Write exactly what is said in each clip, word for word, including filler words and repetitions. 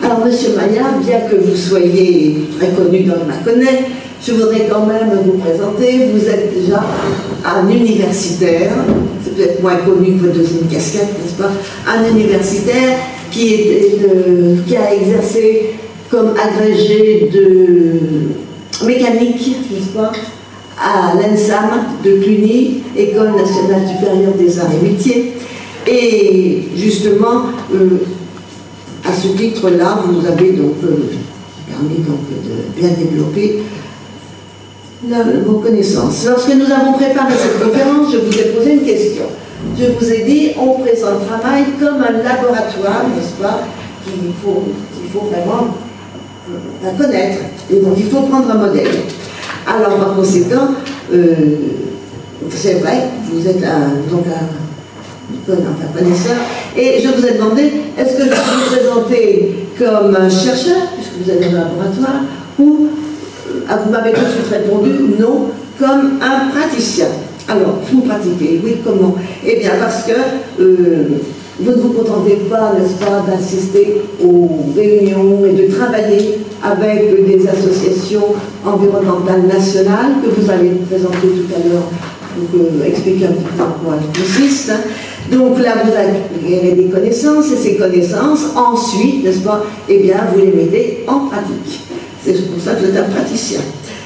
Alors, Monsieur Maillard, bien que vous soyez très connu dans le Mâconnais, je voudrais quand même vous présenter. Vous êtes déjà un universitaire, c'est peut-être moins connu que votre deuxième casquette, n'est-ce pas? Un universitaire qui, est, de, qui a exercé comme agrégé de mécanique, n'est-ce pas, à l'ENSAM de Cluny, École nationale supérieure des arts et métiers. Et justement, euh, à ce titre-là, vous avez donc euh, permis donc, de bien développer la, vos connaissances. Lorsque nous avons préparé cette conférence, je vous ai posé une question. Je vous ai dit, on présente le travail comme un laboratoire, n'est-ce pas, qu'il faut, qu'il faut vraiment euh, connaître. Et donc, il faut prendre un modèle. Alors, par conséquent, euh, c'est vrai, vous êtes un, donc un enfin connaisseur, et je vous ai demandé, est-ce que je peux vous présenter comme un chercheur, puisque vous avez un laboratoire, ou, euh, vous m'avez tout de suite répondu, non, comme un praticien. Alors, vous pratiquez, oui, comment? Eh bien, parce que euh, vous ne vous contentez pas, n'est-ce pas, d'assister aux réunions et de travailler avec des associations environnementales nationales que vous allez présenter tout à l'heure pour euh, expliquer un petit peu en quoi elles consistent. Donc là, vous acquérez des connaissances, et ces connaissances, ensuite, n'est-ce pas, eh bien, vous les mettez en pratique. C'est pour ça que vous êtes un praticien.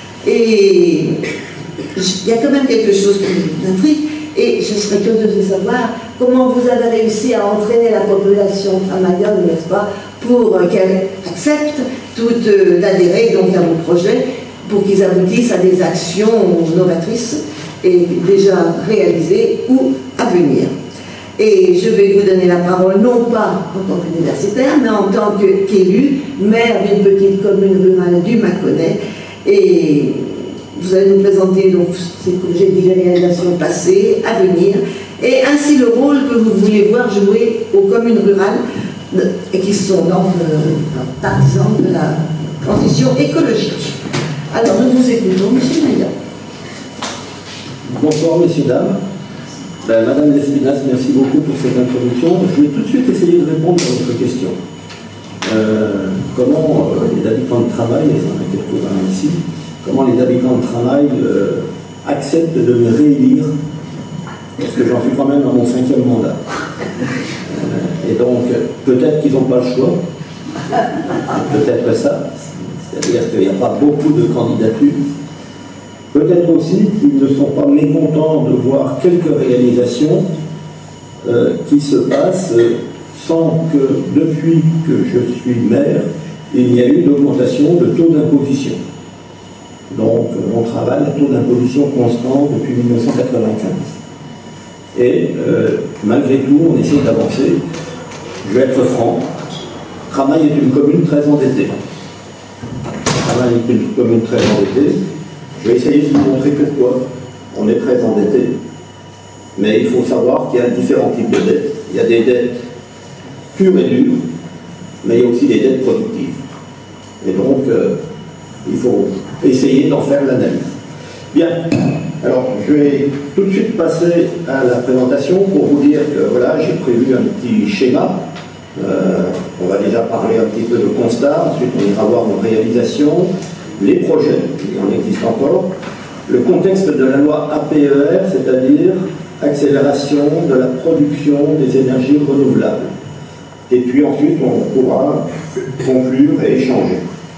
Et il y a quand même quelque chose qui m'intrigue, et je serais curieuse de savoir comment vous avez réussi à entraîner la population travailleuse, n'est-ce pas, pour qu'elle accepte toute euh, d'adhérer donc à vos projets, pour qu'ils aboutissent à des actions novatrices et déjà réalisées ou à venir. Et je vais vous donner la parole, non pas en tant qu'universitaire, mais en tant qu'élu, maire d'une petite commune rurale du Mâconnais. Et vous allez nous présenter donc ces projets de réalisation passées, à venir, et ainsi le rôle que vous voulez voir jouer aux communes rurales, et qui sont donc euh, partisans de la transition écologique. Alors nous vous écoutons, Monsieur Maillard. Bonsoir, messieurs, dames. Ben, Madame Lespinasse, merci beaucoup pour cette introduction. Je vais tout de suite essayer de répondre à votre question. Euh, comment euh, les habitants de Tramail, et il y en a quelques-uns ici, comment les habitants de Tramail euh, acceptent de me réélire, parce que j'en suis quand même à mon cinquième mandat. Euh, et donc, peut-être qu'ils n'ont pas le choix, peut-être ça, c'est-à-dire qu'il n'y a pas beaucoup de candidatures. Peut-être aussi qu'ils ne sont pas mécontents de voir quelques réalisations euh, qui se passent sans que, depuis que je suis maire, il y a eu d'augmentation de taux d'imposition. Donc, on travaille à taux d'imposition constant depuis mille neuf cent quatre-vingt-quinze. Et euh, malgré tout, on essaie d'avancer. Je vais être franc, Tramail est une commune très endettée. Tramail est une commune très endettée. Je vais essayer de vous montrer pourquoi on est très endetté. Mais il faut savoir qu'il y a différents types de dettes. Il y a des dettes pures et dures, mais il y a aussi des dettes productives. Et donc, euh, il faut essayer d'en faire l'analyse. Bien, alors je vais tout de suite passer à la présentation pour vous dire que voilà, j'ai prévu un petit schéma. Euh, on va déjà parler un petit peu de constat, ensuite on ira voir nos réalisations, les projets, il en existe encore, le contexte de la loi A P E R, c'est-à-dire accélération de la production des énergies renouvelables. Et puis ensuite, on pourra conclure et échanger.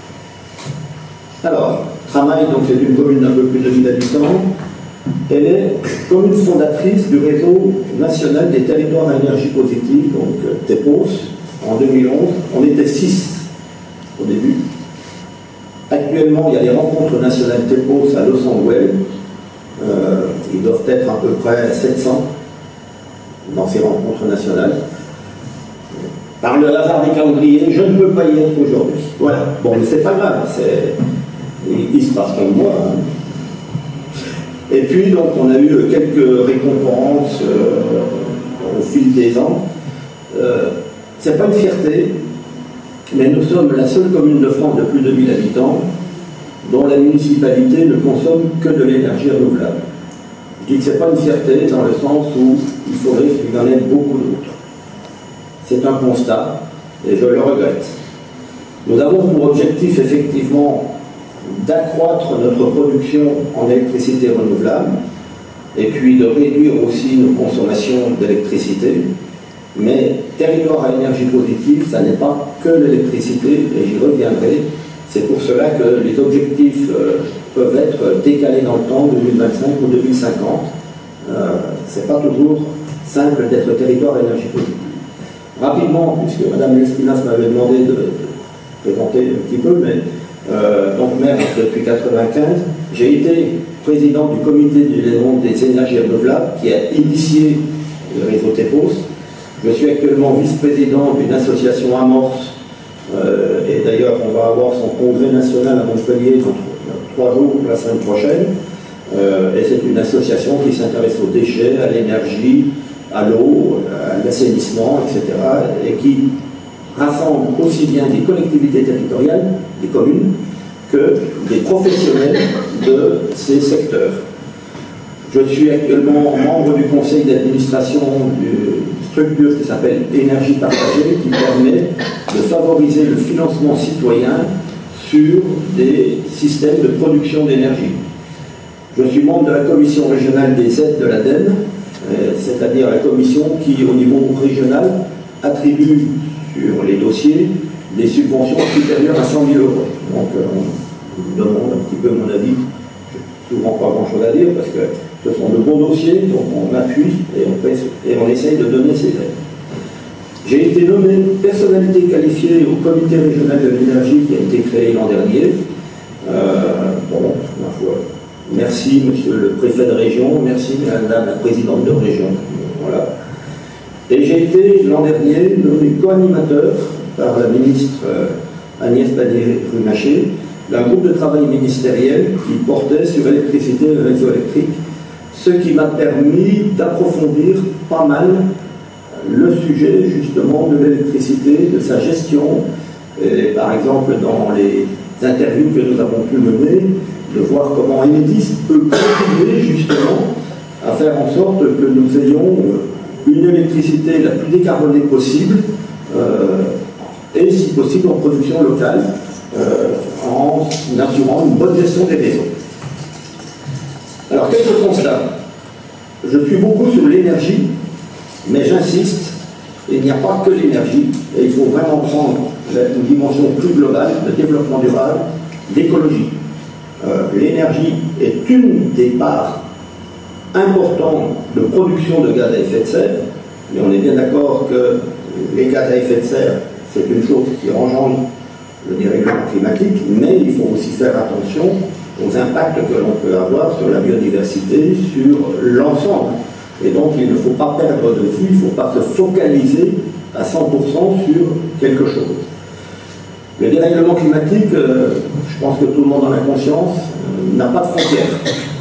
Alors, Tramail, donc c'est une commune d'un peu plus de mille habitants. Elle est commune fondatrice du réseau national des territoires à énergie positive, donc T E P O S, en deux mille onze. On était six au début. Actuellement, il y a les rencontres nationales T E P O S à Los Angeles. Euh, ils doivent être à peu près sept cents dans ces rencontres nationales. Par le hasard des calendriers, je ne peux pas y être aujourd'hui. Voilà. Bon, mais c'est pas grave. Il, il se passe comme moi. Hein. Et puis, donc, on a eu quelques récompenses euh, au fil des ans. Euh, c'est pas une fierté, mais nous sommes la seule commune de France de plus de mille habitants dont la municipalité ne consomme que de l'énergie renouvelable. Je dis que ce n'est pas une fierté dans le sens où il faudrait qu'il y en ait beaucoup d'autres. C'est un constat, et je le regrette. Nous avons pour objectif effectivement d'accroître notre production en électricité renouvelable et puis de réduire aussi nos consommations d'électricité. Mais territoire à énergie positive, ça n'est pas que l'électricité, et j'y reviendrai. C'est pour cela que les objectifs euh, peuvent être décalés dans le temps, deux mille vingt-cinq ou deux mille cinquante. Euh, c'est pas toujours simple d'être territoire à énergie positive. Rapidement, puisque Madame Lespinasse m'avait demandé de, de présenter un petit peu, mais euh, donc maire depuis mille neuf cent quatre-vingt-quinze, j'ai été président du comité du développement des énergies renouvelables qui a initié le réseau TEPOS. Je suis actuellement vice-président d'une association Amorce, euh, et d'ailleurs on va avoir son congrès national à Montpellier dans trois jours, la semaine prochaine. Euh, et c'est une association qui s'intéresse aux déchets, à l'énergie, à l'eau, à l'assainissement, et cetera, et qui rassemble aussi bien des collectivités territoriales, des communes, que des professionnels de ces secteurs. Je suis actuellement membre du conseil d'administration d'une structure qui s'appelle Énergie Partagée, qui permet de favoriser le financement citoyen sur des systèmes de production d'énergie. Je suis membre de la commission régionale des aides de l'ADEME, c'est-à-dire la commission qui, au niveau régional, attribue sur les dossiers des subventions supérieures à cent mille euros. Donc, euh, on me demande un petit peu mon avis. Je n'ai souvent pas grand-chose à dire parce que ce sont de bons dossiers, donc on appuie et on, pèse, et on essaye de donner ces aides. J'ai été nommé personnalité qualifiée au comité régional de l'énergie qui a été créé l'an dernier. Euh, bon, ma foi. Merci, monsieur le préfet de région, merci, madame la présidente de région. Voilà. Et j'ai été, l'an dernier, nommé co-animateur par la ministre Agnès Pannier-Runacher d'un groupe de travail ministériel qui portait sur l'électricité et le réseau électrique, ce qui m'a permis d'approfondir pas mal le sujet, justement, de l'électricité, de sa gestion. Et, par exemple, dans les interviews que nous avons pu mener, de voir comment Enedis peut contribuer justement à faire en sorte que nous ayons une électricité la plus décarbonée possible euh, et si possible en production locale euh, en assurant une bonne gestion des réseaux. Alors quelques constats. Je suis beaucoup sur l'énergie, mais j'insiste, il n'y a pas que l'énergie et il faut vraiment prendre une dimension plus globale de développement durable, d'écologie. Euh, l'énergie est une des parts importantes de production de gaz à effet de serre, et on est bien d'accord que les gaz à effet de serre, c'est une chose qui engendre le dérèglement climatique, mais il faut aussi faire attention aux impacts que l'on peut avoir sur la biodiversité, sur l'ensemble. Et donc il ne faut pas perdre de vue, il ne faut pas se focaliser à cent pour cent sur quelque chose. Le dérèglement climatique, euh, je pense que tout le monde en a conscience, euh, n'a pas de frontières.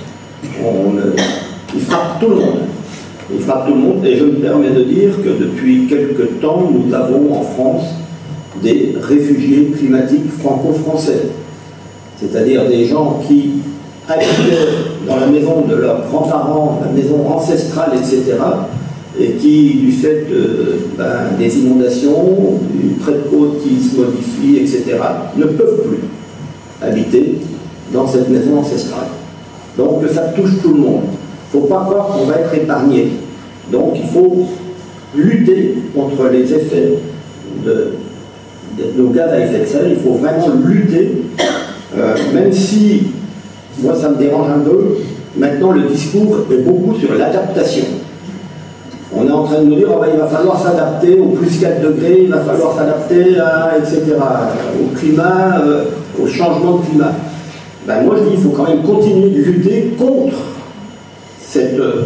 On, euh, il frappe tout le monde. Il frappe tout le monde et je me permets de dire que depuis quelque temps, nous avons en France des réfugiés climatiques franco-français. C'est-à-dire des gens qui habitaient dans la maison de leurs grands-parents, la maison ancestrale, et cetera, et qui, du fait de, ben, des inondations, du trait de côte qui se modifie, et cetera, ne peuvent plus habiter dans cette maison ancestrale. Donc ça touche tout le monde. Il ne faut pas croire qu'on va être épargné. Donc il faut lutter contre les effets de, de nos gaz à effet de serre. Il faut vraiment lutter, euh, même si, moi ça me dérange un peu, maintenant le discours est beaucoup sur l'adaptation. On est en train de nous dire, oh ben, il va falloir s'adapter au plus quatre degrés, il va falloir s'adapter à, et cetera, au climat, euh, au changement de climat. Ben, moi je dis, il faut quand même continuer de lutter contre cette, euh,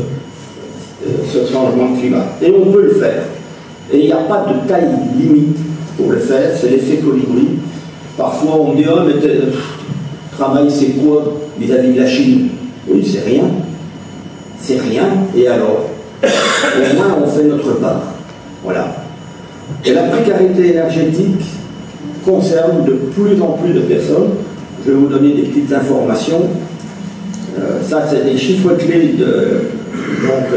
ce changement de climat. Et on peut le faire. Et il n'y a pas de taille limite pour le faire, c'est l'effet colibri. Parfois on me dit, oh mais le travail c'est quoi vis-à-vis de la Chine? Oui, c'est rien. C'est rien, et alors? Au moins on fait notre part. Voilà. Et la précarité énergétique concerne de plus en plus de personnes. Je vais vous donner des petites informations. Euh, ça, c'est des chiffres clés de, donc,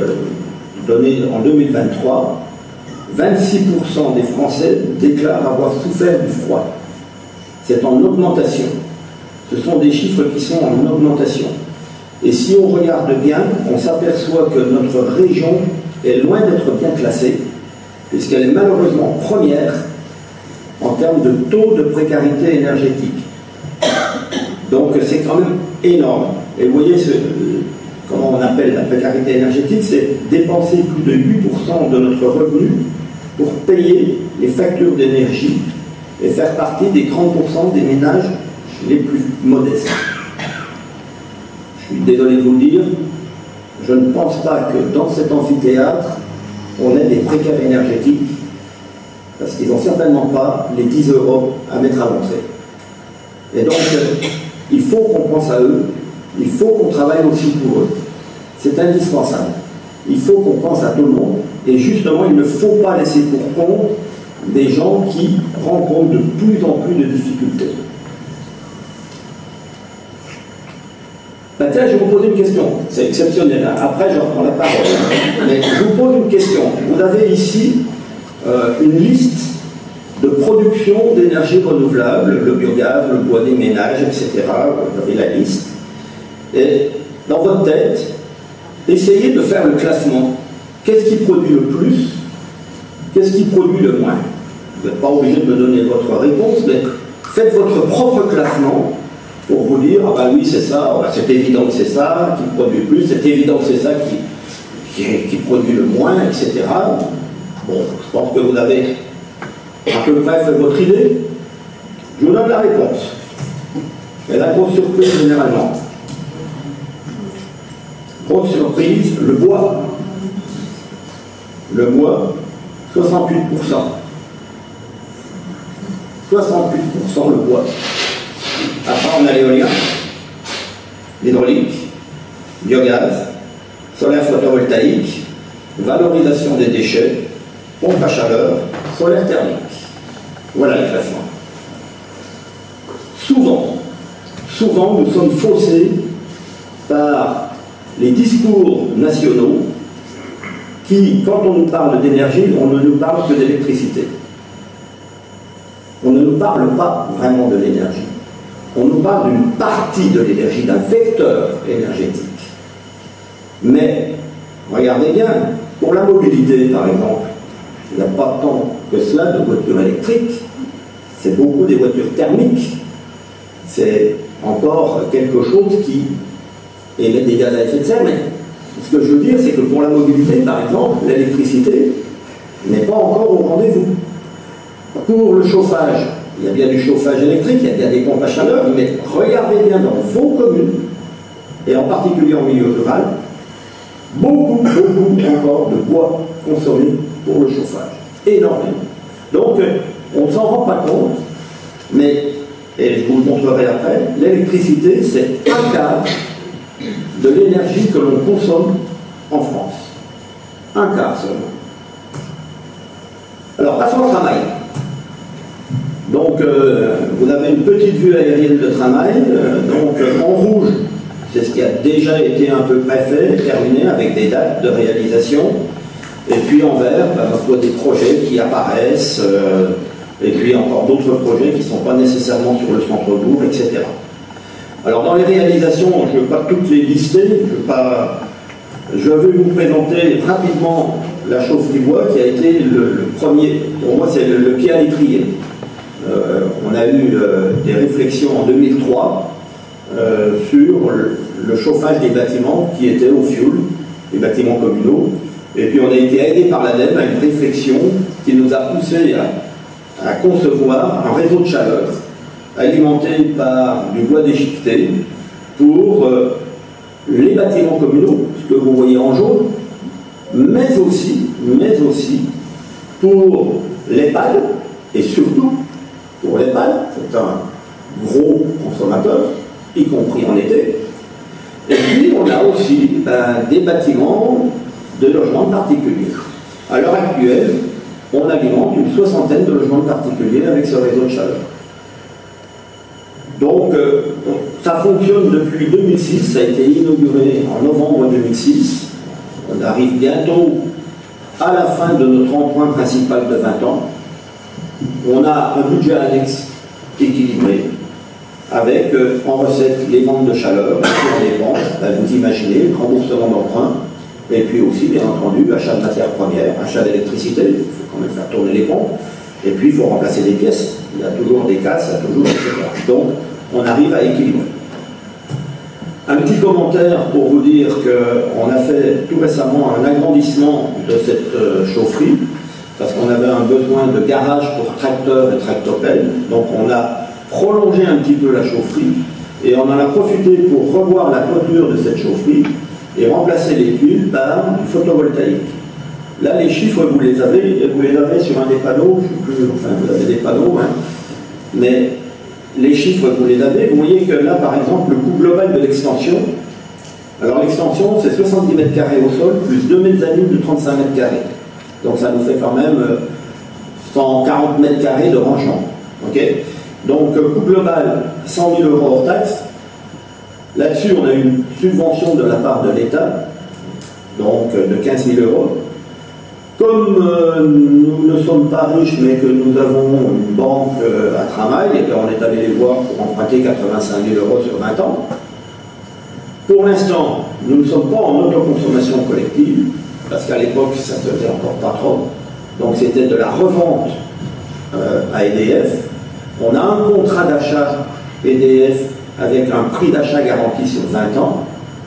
de, donnés en deux mille vingt-trois. vingt-six pour cent des Français déclarent avoir souffert du froid. c'est en augmentation. Ce sont des chiffres qui sont en augmentation. Et si on regarde bien, on s'aperçoit que notre région est loin d'être bien classée, puisqu'elle est malheureusement première en termes de taux de précarité énergétique. Donc c'est quand même énorme. Et vous voyez, ce, comment on appelle la précarité énergétique, c'est dépenser plus de huit pour cent de notre revenu pour payer les factures d'énergie et faire partie des trente pour cent des ménages les plus modestes. Je suis désolé de vous le dire, je ne pense pas que dans cet amphithéâtre, on ait des précaires énergétiques, parce qu'ils n'ont certainement pas les dix euros à mettre à l'entrée. Et donc, il faut qu'on pense à eux, il faut qu'on travaille aussi pour eux. C'est indispensable. Il faut qu'on pense à tout le monde, et justement, il ne faut pas laisser pour compte des gens qui rencontrent de plus en plus de difficultés. Ben tiens, je vais vous poser une question, c'est exceptionnel, après je reprends la parole. Mais je vous pose une question. Vous avez ici euh, une liste de production d'énergie renouvelable, le biogaz, le bois des ménages, et cetera. Vous avez la liste. Et dans votre tête, essayez de faire le classement. Qu'est-ce qui produit le plus? Qu'est-ce qui produit le moins? Vous n'êtes pas obligé de me donner votre réponse, mais faites votre propre classement pour vous dire, ah ben oui, c'est ça, c'est évident que c'est ça qui produit le plus, c'est évident que c'est ça qui, qui, qui produit le moins, et cetera. Bon, je pense que vous avez à peu près fait votre idée. Je vous donne la réponse. Et la grosse surprise généralement. Grosse surprise, le bois. Le bois, soixante-huit pour cent. soixante-huit pour cent le bois. Après, on a l'éolien, l'hydraulique, biogaz, solaire photovoltaïque, valorisation des déchets, pompe à chaleur, solaire thermique. Voilà les classements. Souvent, souvent, nous sommes faussés par les discours nationaux qui, quand on nous parle d'énergie, on ne nous parle que d'électricité. On ne nous parle pas vraiment de l'énergie. On nous parle d'une partie de l'énergie, d'un vecteur énergétique. Mais, regardez bien, pour la mobilité, par exemple, il n'y a pas tant que cela de voitures électriques, c'est beaucoup des voitures thermiques. C'est encore quelque chose qui émet des gaz à effet de serre, mais ce que je veux dire, c'est que pour la mobilité, par exemple, l'électricité n'est pas encore au rendez-vous. Pour le chauffage, il y a bien du chauffage électrique, il y a bien des pompes à chaleur, mais regardez bien dans vos communes, et en particulier en milieu rural, beaucoup, beaucoup encore de bois consommé pour le chauffage. Énormément. Donc, on ne s'en rend pas compte, mais, et je vous le montrerai après, l'électricité, c'est un quart de l'énergie que l'on consomme en France. Un quart seulement. Alors, passons au travail. Donc, euh, vous avez une petite vue aérienne de travail. Euh, donc, euh, en rouge, c'est ce qui a déjà été un peu près fait, terminé, avec des dates de réalisation. Et puis en vert, ben, on voit des projets qui apparaissent, euh, et puis encore d'autres projets qui ne sont pas nécessairement sur le centre-bourg, et cetera. Alors, dans les réalisations, je ne vais pas toutes les lister, je vais, pas... je vais vous présenter rapidement la chaufferie bois qui a été le, le premier, pour moi c'est le, le pied à l'étrier. Euh, on a eu euh, des réflexions en deux mille trois euh, sur le, le chauffage des bâtiments qui étaient au fioul, les bâtiments communaux. Et puis on a été aidé par l'ADEME à une réflexion qui nous a poussé à, à concevoir un réseau de chaleur alimenté par du bois déchiqueté pour euh, les bâtiments communaux, ce que vous voyez en jaune, mais aussi, mais aussi pour l'EHPAD, et surtout pour l'EHPAD, c'est un gros consommateur, y compris en été. Et puis on a aussi ben, des bâtiments de logements particuliers. À l'heure actuelle, on alimente une soixantaine de logements particuliers avec ce réseau de chaleur. Donc, euh, donc ça fonctionne depuis deux mille six, ça a été inauguré en novembre deux mille six. On arrive bientôt à la fin de notre emprunt principal de vingt ans. On a un budget annexe équilibrée, avec euh, en recette les ventes de chaleur, les dépenses, ben, vous imaginez, remboursement d'emprunt, et puis aussi, bien entendu, achat de matières premières, achat d'électricité, il faut quand même faire tourner les pompes, et puis il faut remplacer des pièces, il y a toujours des casses, il y a toujours, et cetera. Donc, on arrive à équilibrer. Un petit commentaire pour vous dire qu'on a fait tout récemment un agrandissement de cette euh, chaufferie, parce qu'on avait un besoin de garage pour tracteurs et tractopelles, donc on a prolongé un petit peu la chaufferie, et on en a profité pour revoir la toiture de cette chaufferie, et remplacer les tuiles par du photovoltaïque. Là, les chiffres, vous les avez, vous les avez sur un des panneaux, je sais plus, enfin, vous avez des panneaux, hein, mais les chiffres, vous les avez, vous voyez que là, par exemple, le coût global de l'extension, alors l'extension, c'est soixante-dix mètres carrés au sol, plus deux mezzanines de trente-cinq mètres carrés. Donc ça nous fait quand même cent quarante mètres carrés de rangement. Okay, donc, coût global, cent mille euros hors taxe. Là-dessus, on a eu une subvention de la part de l'État, donc de quinze mille euros. Comme euh, nous ne sommes pas riches, mais que nous avons une banque euh, à travail, et bien on est allé les voir pour emprunter quatre-vingt-cinq mille euros sur vingt ans. Pour l'instant, nous ne sommes pas en autoconsommation collective, parce qu'à l'époque, ça ne se faisait encore pas trop. Donc c'était de la revente euh, à E D F. On a un contrat d'achat E D F avec un prix d'achat garanti sur vingt ans.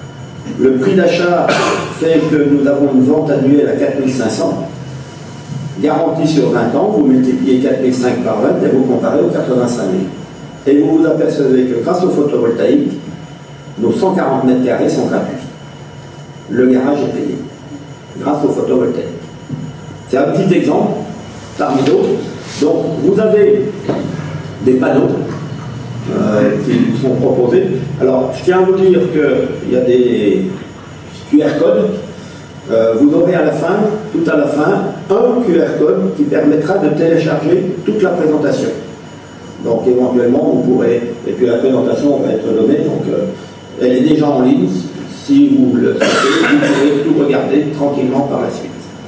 Le prix d'achat fait que nous avons une vente annuelle à quatre mille cinq cents, garantie sur vingt ans, vous multipliez quatre mille cinq par vingt et vous comparez aux quatre-vingt-cinq mille. Et vous vous apercevez que grâce au photovoltaïque, nos cent quarante mètres carrés sont gratuits. Le garage est payé, grâce au photovoltaïque. C'est un petit exemple, parmi d'autres. Donc, vous avez des panneaux Euh, qui vous sont proposés. Alors, je tiens à vous dire qu'il y a des Q R codes. Euh, vous aurez à la fin, tout à la fin, un Q R code qui permettra de télécharger toute la présentation. Donc, éventuellement, vous pourrez, et puis la présentation va être donnée, donc euh, elle est déjà en ligne. Si vous le souhaitez, vous pourrez tout regarder tranquillement par la suite.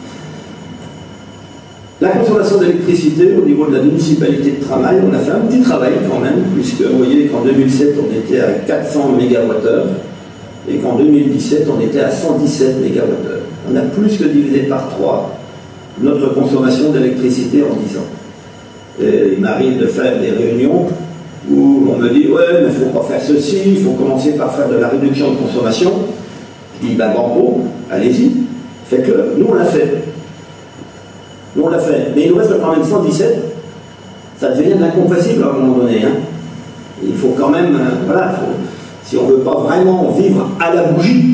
La consommation d'électricité au niveau de la municipalité de Tramail, on a fait un petit travail quand même, puisque vous voyez qu'en deux mille sept, on était à quatre cents mégawattheures et qu'en deux mille dix-sept, on était à cent dix-sept mégawattheures. On a plus que divisé par trois notre consommation d'électricité en dix ans. Et il m'arrive de faire des réunions où on me dit « Ouais, mais il ne faut pas faire ceci, il faut commencer par faire de la réduction de consommation. » Je dis « Ben banco, allez-y, faites-le. » Nous, on l'a fait. Nous, on l'a fait. Mais il nous reste quand même cent dix-sept. Ça devient de l'incompressible à un moment donné. Hein. Il faut quand même, euh, voilà, faut, si on ne veut pas vraiment vivre à la bougie,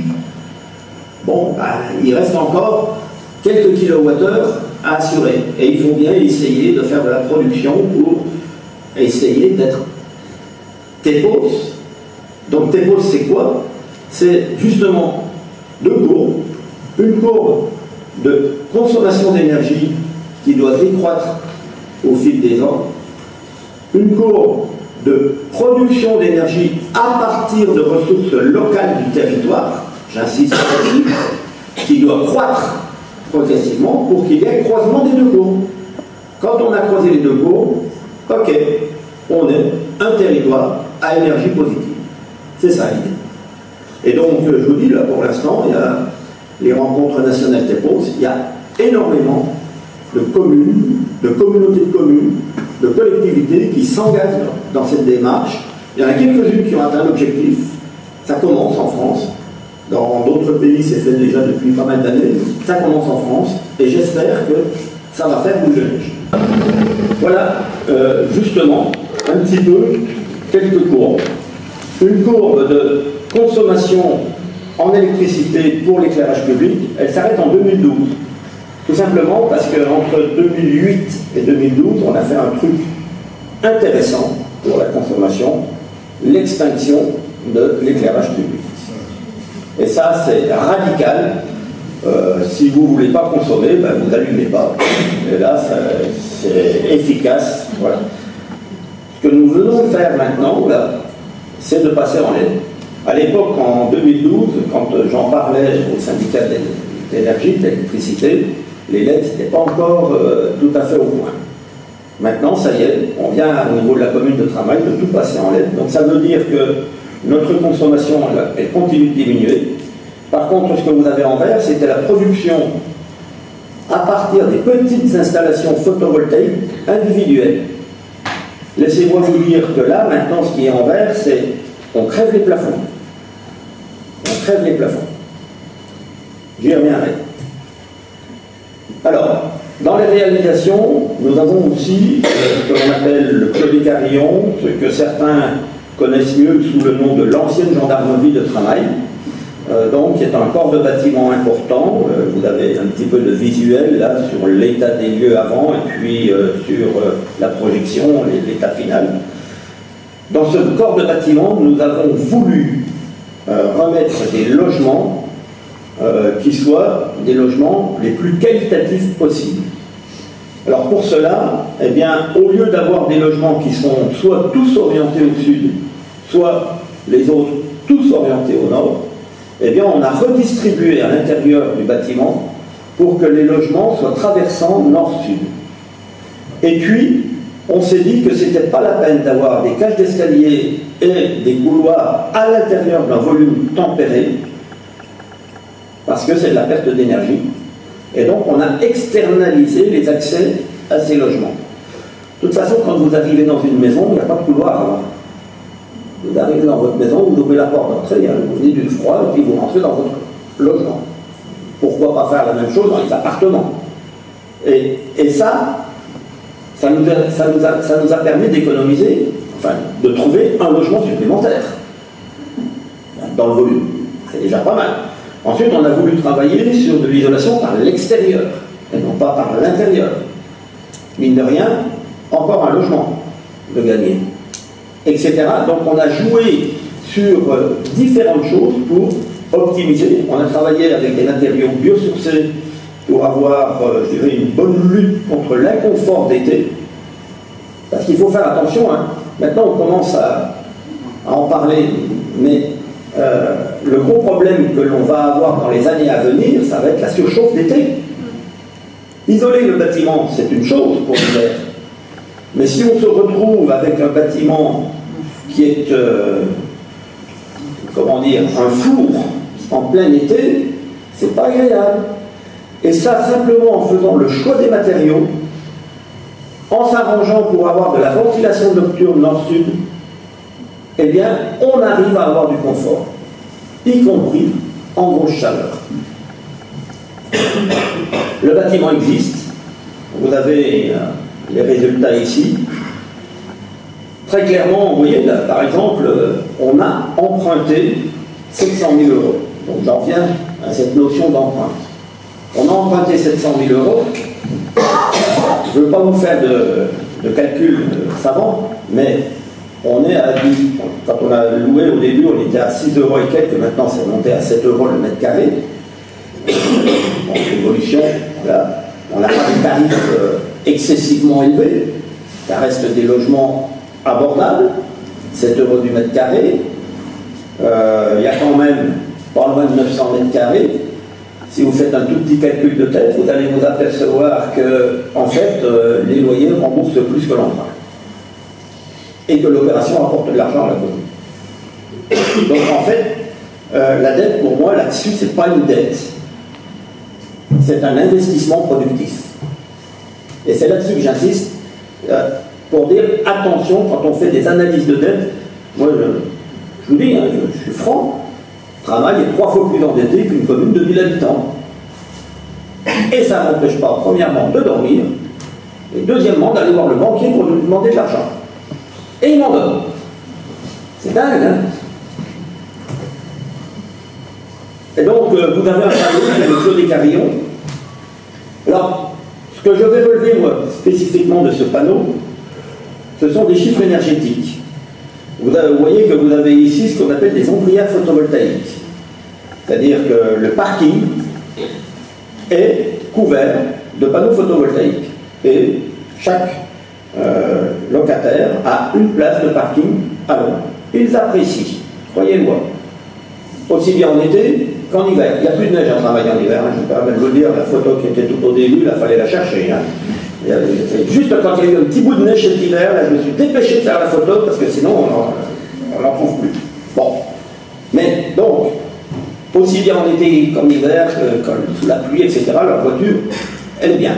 bon, bah, il reste encore quelques kilowattheures à assurer. Et il faut bien essayer de faire de la production pour essayer d'être T E P O S. Donc T E P O S, c'est quoi? C'est justement deux courbes. Une courbe de consommation d'énergie qui doit décroître au fil des ans, une courbe de production d'énergie à partir de ressources locales du territoire, j'insiste là-dessus, qui doit croître progressivement pour qu'il y ait croisement des deux courbes. Quand on a croisé les deux courbes, ok, on est un territoire à énergie positive. C'est ça l'idée. Et donc, je vous dis, là, pour l'instant, il y a les rencontres nationales T E P O S, il y a énormément de communes, de communautés de communes, de collectivités qui s'engagent dans, dans cette démarche. Il y en a quelques-unes qui ont atteint l'objectif. Ça commence en France. Dans d'autres pays, c'est fait déjà depuis pas mal d'années. Ça commence en France. Et j'espère que ça va faire bouger les choses. Voilà, euh, justement, un petit peu, quelques courbes. Une courbe de consommation en électricité pour l'éclairage public, elle s'arrête en deux mille douze. Tout simplement parce qu'entre deux mille huit et deux mille douze, on a fait un truc intéressant pour la consommation, l'extinction de l'éclairage public. Et ça, c'est radical. Euh, si vous ne voulez pas consommer, ben, vous n'allumez pas. Et là, c'est efficace. Voilà. Ce que nous venons de faire maintenant, c'est de passer en L E D. À l'époque, en deux mille douze, quand j'en parlais au syndicat d'énergie, d'électricité, les L E D n'étaient pas encore euh, tout à fait au point. Maintenant, ça y est, on vient au niveau de la commune de Tramail de tout passer en L E D. Donc ça veut dire que notre consommation, elle, elle continue de diminuer. Par contre, ce que vous avez en vert, c'était la production à partir des petites installations photovoltaïques individuelles. Laissez-moi vous dire que là, maintenant, ce qui est en vert, c'est on crève les plafonds. On crève les plafonds. J'y reviendrai. Alors, dans les réalisations, nous avons aussi ce que l'on appelle le Clos des Carillons, ce que certains connaissent mieux sous le nom de l'ancienne gendarmerie de Tramail. Euh, donc, qui est un corps de bâtiment important. Euh, vous avez un petit peu de visuel là sur l'état des lieux avant et puis euh, sur euh, la projection, l'état final. Dans ce corps de bâtiment, nous avons voulu euh, remettre des logements euh, qui soient des logements les plus qualitatifs possibles. Alors pour cela, eh bien, au lieu d'avoir des logements qui sont soit tous orientés au sud, soit les autres tous orientés au nord, eh bien, on a redistribué à l'intérieur du bâtiment pour que les logements soient traversants nord-sud. Et puis, on s'est dit que ce n'était pas la peine d'avoir des cages d'escalier et des couloirs à l'intérieur d'un volume tempéré, parce que c'est de la perte d'énergie. Et donc, on a externalisé les accès à ces logements. De toute façon, quand vous arrivez dans une maison, il n'y a pas de couloir avant. Vous arrivez dans votre maison, vous ouvrez la porte d'entrée, vous venez du froid, et puis vous rentrez dans votre logement. Pourquoi pas faire la même chose dans les appartements? Et, et ça, ça nous, a, ça, nous a, ça nous a permis d'économiser, enfin, de trouver un logement supplémentaire dans le volume. C'est déjà pas mal. Ensuite, on a voulu travailler sur de l'isolation par l'extérieur, et non pas par l'intérieur. Mine de rien, encore un logement de gagner, et cetera. Donc on a joué sur euh, différentes choses pour optimiser. On a travaillé avec des matériaux biosourcés pour avoir, euh, je dirais, une bonne lutte contre l'inconfort d'été. Parce qu'il faut faire attention, hein. Maintenant on commence à, à en parler, mais euh, le gros problème que l'on va avoir dans les années à venir, ça va être la surchauffe d'été. Isoler le bâtiment, c'est une chose pour l'hiver. Mais si on se retrouve avec un bâtiment qui est, euh, comment dire, un four en plein été, c'est pas agréable. Et ça, simplement en faisant le choix des matériaux, en s'arrangeant pour avoir de la ventilation nocturne nord-sud, eh bien, on arrive à avoir du confort, y compris en grosse chaleur. Le bâtiment existe, vous avez euh, les résultats ici. Très clairement, vous voyez, là, par exemple, euh, on a emprunté sept cent mille euros. Donc j'en reviens à cette notion d'emprunt. On a emprunté sept cent mille euros. Je ne veux pas vous faire de, de calcul savant, mais on est à dix. Quand on a loué au début, on était à six euros et quelques, maintenant c'est monté à sept euros le mètre carré. Donc l'évolution, voilà. On n'a pas des tarifs euh, excessivement élevés, ça reste des logements abordables, sept euros du mètre carré. Euh, il y a quand même pas loin de neuf cents mètres carrés. Si vous faites un tout petit calcul de tête, vous allez vous apercevoir que, en fait, euh, les loyers remboursent plus que l'emprunt. Et que l'opération apporte de l'argent à la commune. Donc en fait, euh, la dette, pour moi, là-dessus, c'est pas une dette. C'est un investissement productif. Et c'est là-dessus que j'insiste, euh, pour dire attention quand on fait des analyses de dette. Moi, je, je vous dis, hein, je, je suis franc, Tramail est trois fois plus endetté qu'une commune de mille habitants. Et ça n'empêche pas, premièrement, de dormir, et deuxièmement, d'aller voir le banquier pour lui demander de l'argent. Et il m'en donne. C'est dingue, hein? Et donc, euh, vous avez un panneau, c'est le Clos des Carillons. Alors, ce que je vais relever, moi, spécifiquement de ce panneau, ce sont des chiffres énergétiques. Vous, avez, vous voyez que vous avez ici ce qu'on appelle des ombrières photovoltaïques. C'est-à-dire que le parking est couvert de panneaux photovoltaïques. Et chaque euh, locataire a une place de parking à l'ombre. Ils apprécient, croyez-moi. Aussi bien en été qu'en hiver. Il n'y a plus de neige à travailler en hiver, hein. Je peux même vous dire, la photo qui était tout au début, il fallait la chercher. Hein. Juste quand il y a eu un petit bout de neige cet hiver, là, je me suis dépêché de faire la photo parce que sinon on n'en trouve plus. Bon. Mais donc, aussi bien en été qu'en hiver, que sous la pluie, et cetera, la voiture, elle est bien.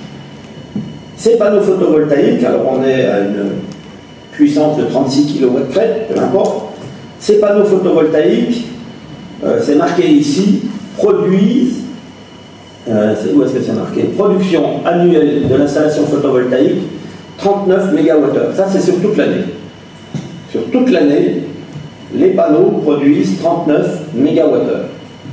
Ces panneaux photovoltaïques, alors on est à une puissance de trente-six kilowatts crête, peu importe. Ces panneaux photovoltaïques, euh, c'est marqué ici, produisent, euh, où est-ce que c'est marqué? Production annuelle de l'installation photovoltaïque, trente-neuf mégawattheures. Ça, c'est sur toute l'année. Sur toute l'année, les panneaux produisent trente-neuf mégawattheures.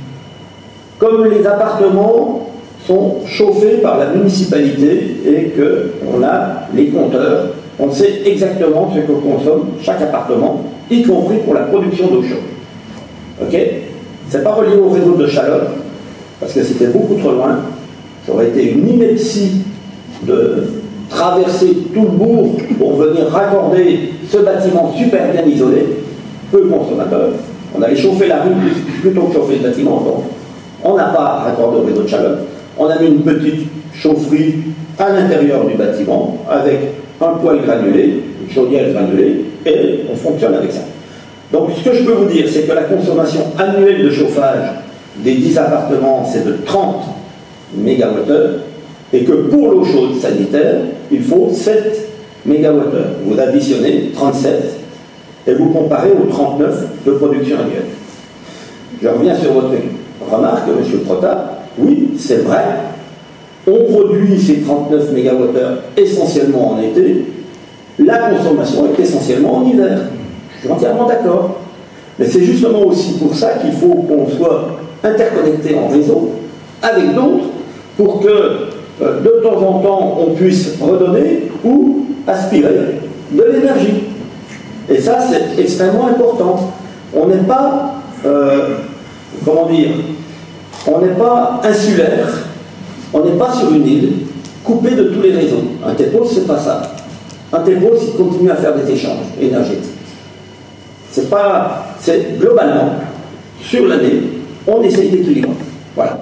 Comme les appartements sont chauffés par la municipalité et qu'on a les compteurs, on sait exactement ce que consomme chaque appartement, y compris pour la production d'eau chaude. Ok? C'est pas relié au réseau de chaleur, parce que c'était beaucoup trop loin. Ça aurait été une ineptie de traverser tout le bourg pour venir raccorder ce bâtiment super bien isolé, peu consommateur. On allait chauffer la rue plutôt que chauffer le bâtiment. Donc, on n'a pas raccordé au réseau de chaleur. On a mis une petite chaufferie à l'intérieur du bâtiment avec un poêle granulé, une chaudière granulée, et on fonctionne avec ça. Donc ce que je peux vous dire, c'est que la consommation annuelle de chauffage des dix appartements, c'est de trente mégawattheures, et que pour l'eau chaude sanitaire, il faut sept mégawattheures. Vous additionnez trente-sept, et vous comparez aux trente-neuf de production annuelle. Je reviens sur votre remarque, M. Prota. Oui, c'est vrai, on produit ces trente-neuf mégawattheures essentiellement en été, la consommation est essentiellement en hiver. Je suis entièrement d'accord. Mais c'est justement aussi pour ça qu'il faut qu'on soit interconnecté en réseau avec d'autres pour que euh, de temps en temps on puisse redonner ou aspirer de l'énergie. Et ça, c'est extrêmement important. On n'est pas, euh, comment dire, on n'est pas insulaire, on n'est pas sur une île, coupé de tous les réseaux. Un TEPOS, c'est pas ça. Un TEPOS, il continue à faire des échanges énergétiques. C'est pas... C'est globalement, sur l'année, on essaye d'équilibrer. Voilà.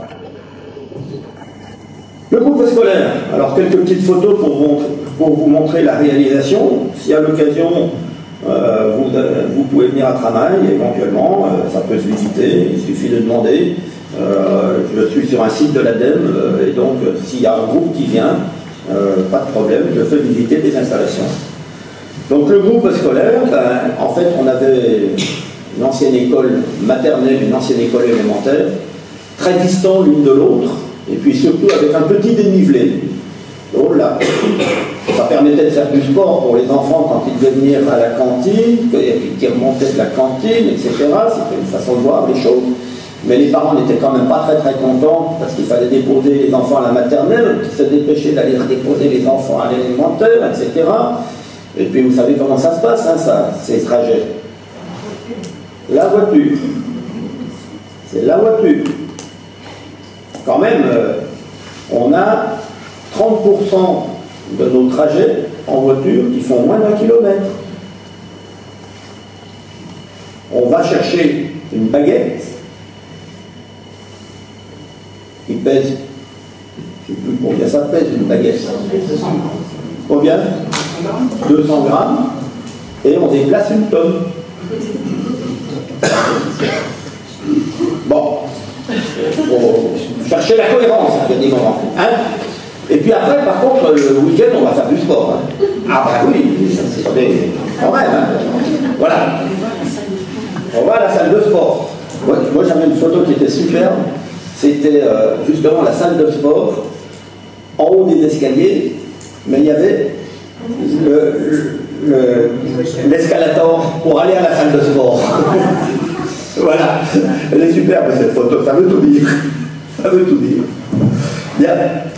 Le groupe scolaire. Alors, quelques petites photos pour vous, pour vous montrer la réalisation. Si à l'occasion, euh, vous, euh, vous pouvez venir à Tramail, éventuellement, euh, ça peut se visiter, il suffit de demander. Euh, je suis sur un site de l'ADEME, euh, et donc euh, s'il y a un groupe qui vient, euh, pas de problème, je fais visiter des installations. Donc le groupe scolaire, ben, en fait on avait une ancienne école maternelle, une ancienne école élémentaire, très distants l'une de l'autre, et puis surtout avec un petit dénivelé. Donc là, ça permettait de faire du sport pour les enfants quand ils devaient venir à la cantine, qui remontaient de la cantine, et cetera. C'était une façon de voir les choses. Mais les parents n'étaient quand même pas très très contents parce qu'il fallait déposer les enfants à la maternelle, se dépêcher d'aller déposer les enfants à l'élémentaire, et cetera. Et puis vous savez comment ça se passe, hein, ça, ces trajets. La voiture. C'est la voiture. Quand même, euh, on a trente pour cent de nos trajets en voiture qui font moins d'un kilomètre. On va chercher une baguette qui pèse, je ne sais plus combien ça pèse une baguette. Combien? deux cents grammes, et on déplace une tonne. Bon, faut chercher la cohérence à des moments. Hein? Et puis après, par contre, le week-end, on va faire du sport. Hein? Ah bah oui, quand même. Hein? Voilà. On va à la salle de sport. Moi, moi j'avais une photo qui était superbe. C'était euh, justement la salle de sport, en haut des escaliers, mais il y avait l'escalator pour aller à la salle de sport. Voilà, elle est superbe cette photo, ça veut tout dire. Ça veut tout dire. Bien.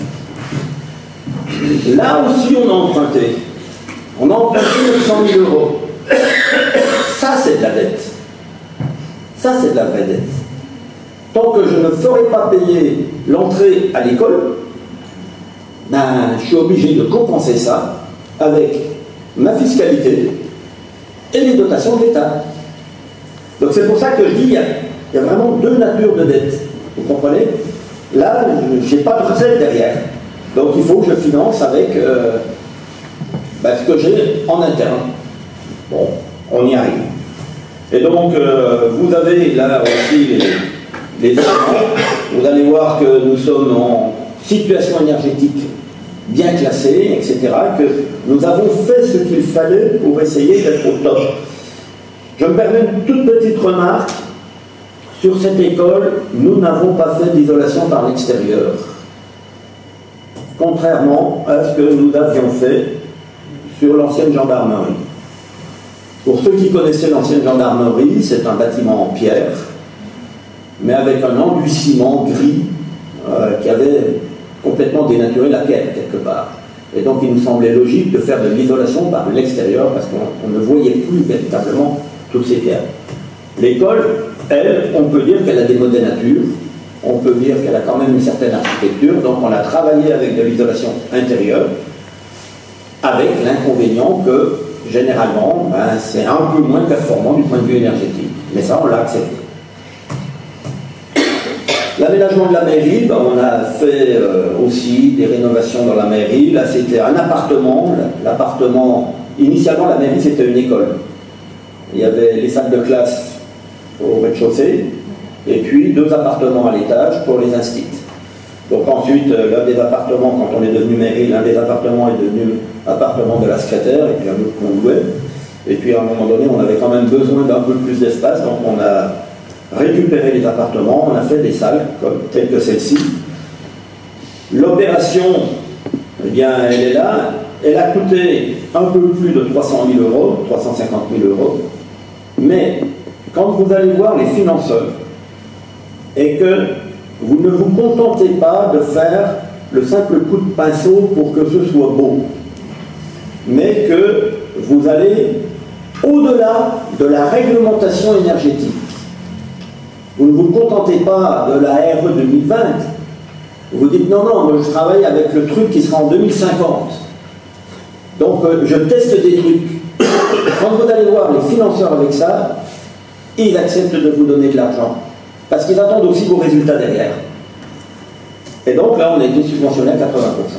Là aussi on a emprunté. On a emprunté neuf cent mille euros. Ça c'est de la dette. Ça c'est de la vraie dette. Tant que je ne ferai pas payer l'entrée à l'école, ben, je suis obligé de compenser ça avec ma fiscalité et les dotations de l'État. Donc c'est pour ça que je dis qu'il y, y a vraiment deux natures de dette. Vous comprenez? Là, je n'ai pas de recette derrière. Donc il faut que je finance avec euh, bah, ce que j'ai en interne. Bon, on y arrive. Et donc, euh, vous avez là aussi les, les éléments. Vous allez voir que nous sommes en situation énergétique bien classée, et cetera, que nous avons fait ce qu'il fallait pour essayer d'être au top. Je me permets une toute petite remarque. Sur cette école, nous n'avons pas fait d'isolation par l'extérieur. Contrairement à ce que nous avions fait sur l'ancienne gendarmerie. Pour ceux qui connaissaient l'ancienne gendarmerie, c'est un bâtiment en pierre, mais avec un enduit ciment gris euh, qui avait complètement dénaturé la pierre quelque part. Et donc il nous semblait logique de faire de l'isolation par l'extérieur parce qu'on ne voyait plus véritablement toutes ces pierres. L'école, elle, on peut dire qu'elle a des modèles nature, on peut dire qu'elle a quand même une certaine architecture, donc on a travaillé avec de l'isolation intérieure, avec l'inconvénient que généralement, ben, c'est un peu moins performant du point de vue énergétique. Mais ça, on l'a accepté. L'aménagement de la mairie, ben, on a fait euh, aussi des rénovations dans la mairie. Là, c'était un appartement. L'appartement, initialement, la mairie, c'était une école. Il y avait les salles de classe au rez-de-chaussée, et puis deux appartements à l'étage pour les instituts. Donc ensuite, l'un des appartements, quand on est devenu mairie, l'un des appartements est devenu appartement de la secrétaire, et puis un autre qu'on louait. Et puis à un moment donné, on avait quand même besoin d'un peu plus d'espace, donc on a récupéré les appartements, on a fait des salles, comme telles que celle-ci. L'opération, eh bien, elle est là. Elle a coûté un peu plus de trois cent mille euros, trois cent cinquante mille euros. Mais quand vous allez voir les financeurs, et que vous ne vous contentez pas de faire le simple coup de pinceau pour que ce soit beau, mais que vous allez au-delà de la réglementation énergétique. Vous ne vous contentez pas de la R E deux mille vingt, vous dites non, non, moi je travaille avec le truc qui sera en deux mille cinquante. Donc euh, je teste des trucs. Quand vous allez voir les financeurs avec ça, ils acceptent de vous donner de l'argent. Parce qu'ils attendent aussi vos résultats derrière. Et donc là, on a été subventionné à quatre-vingts pour cent.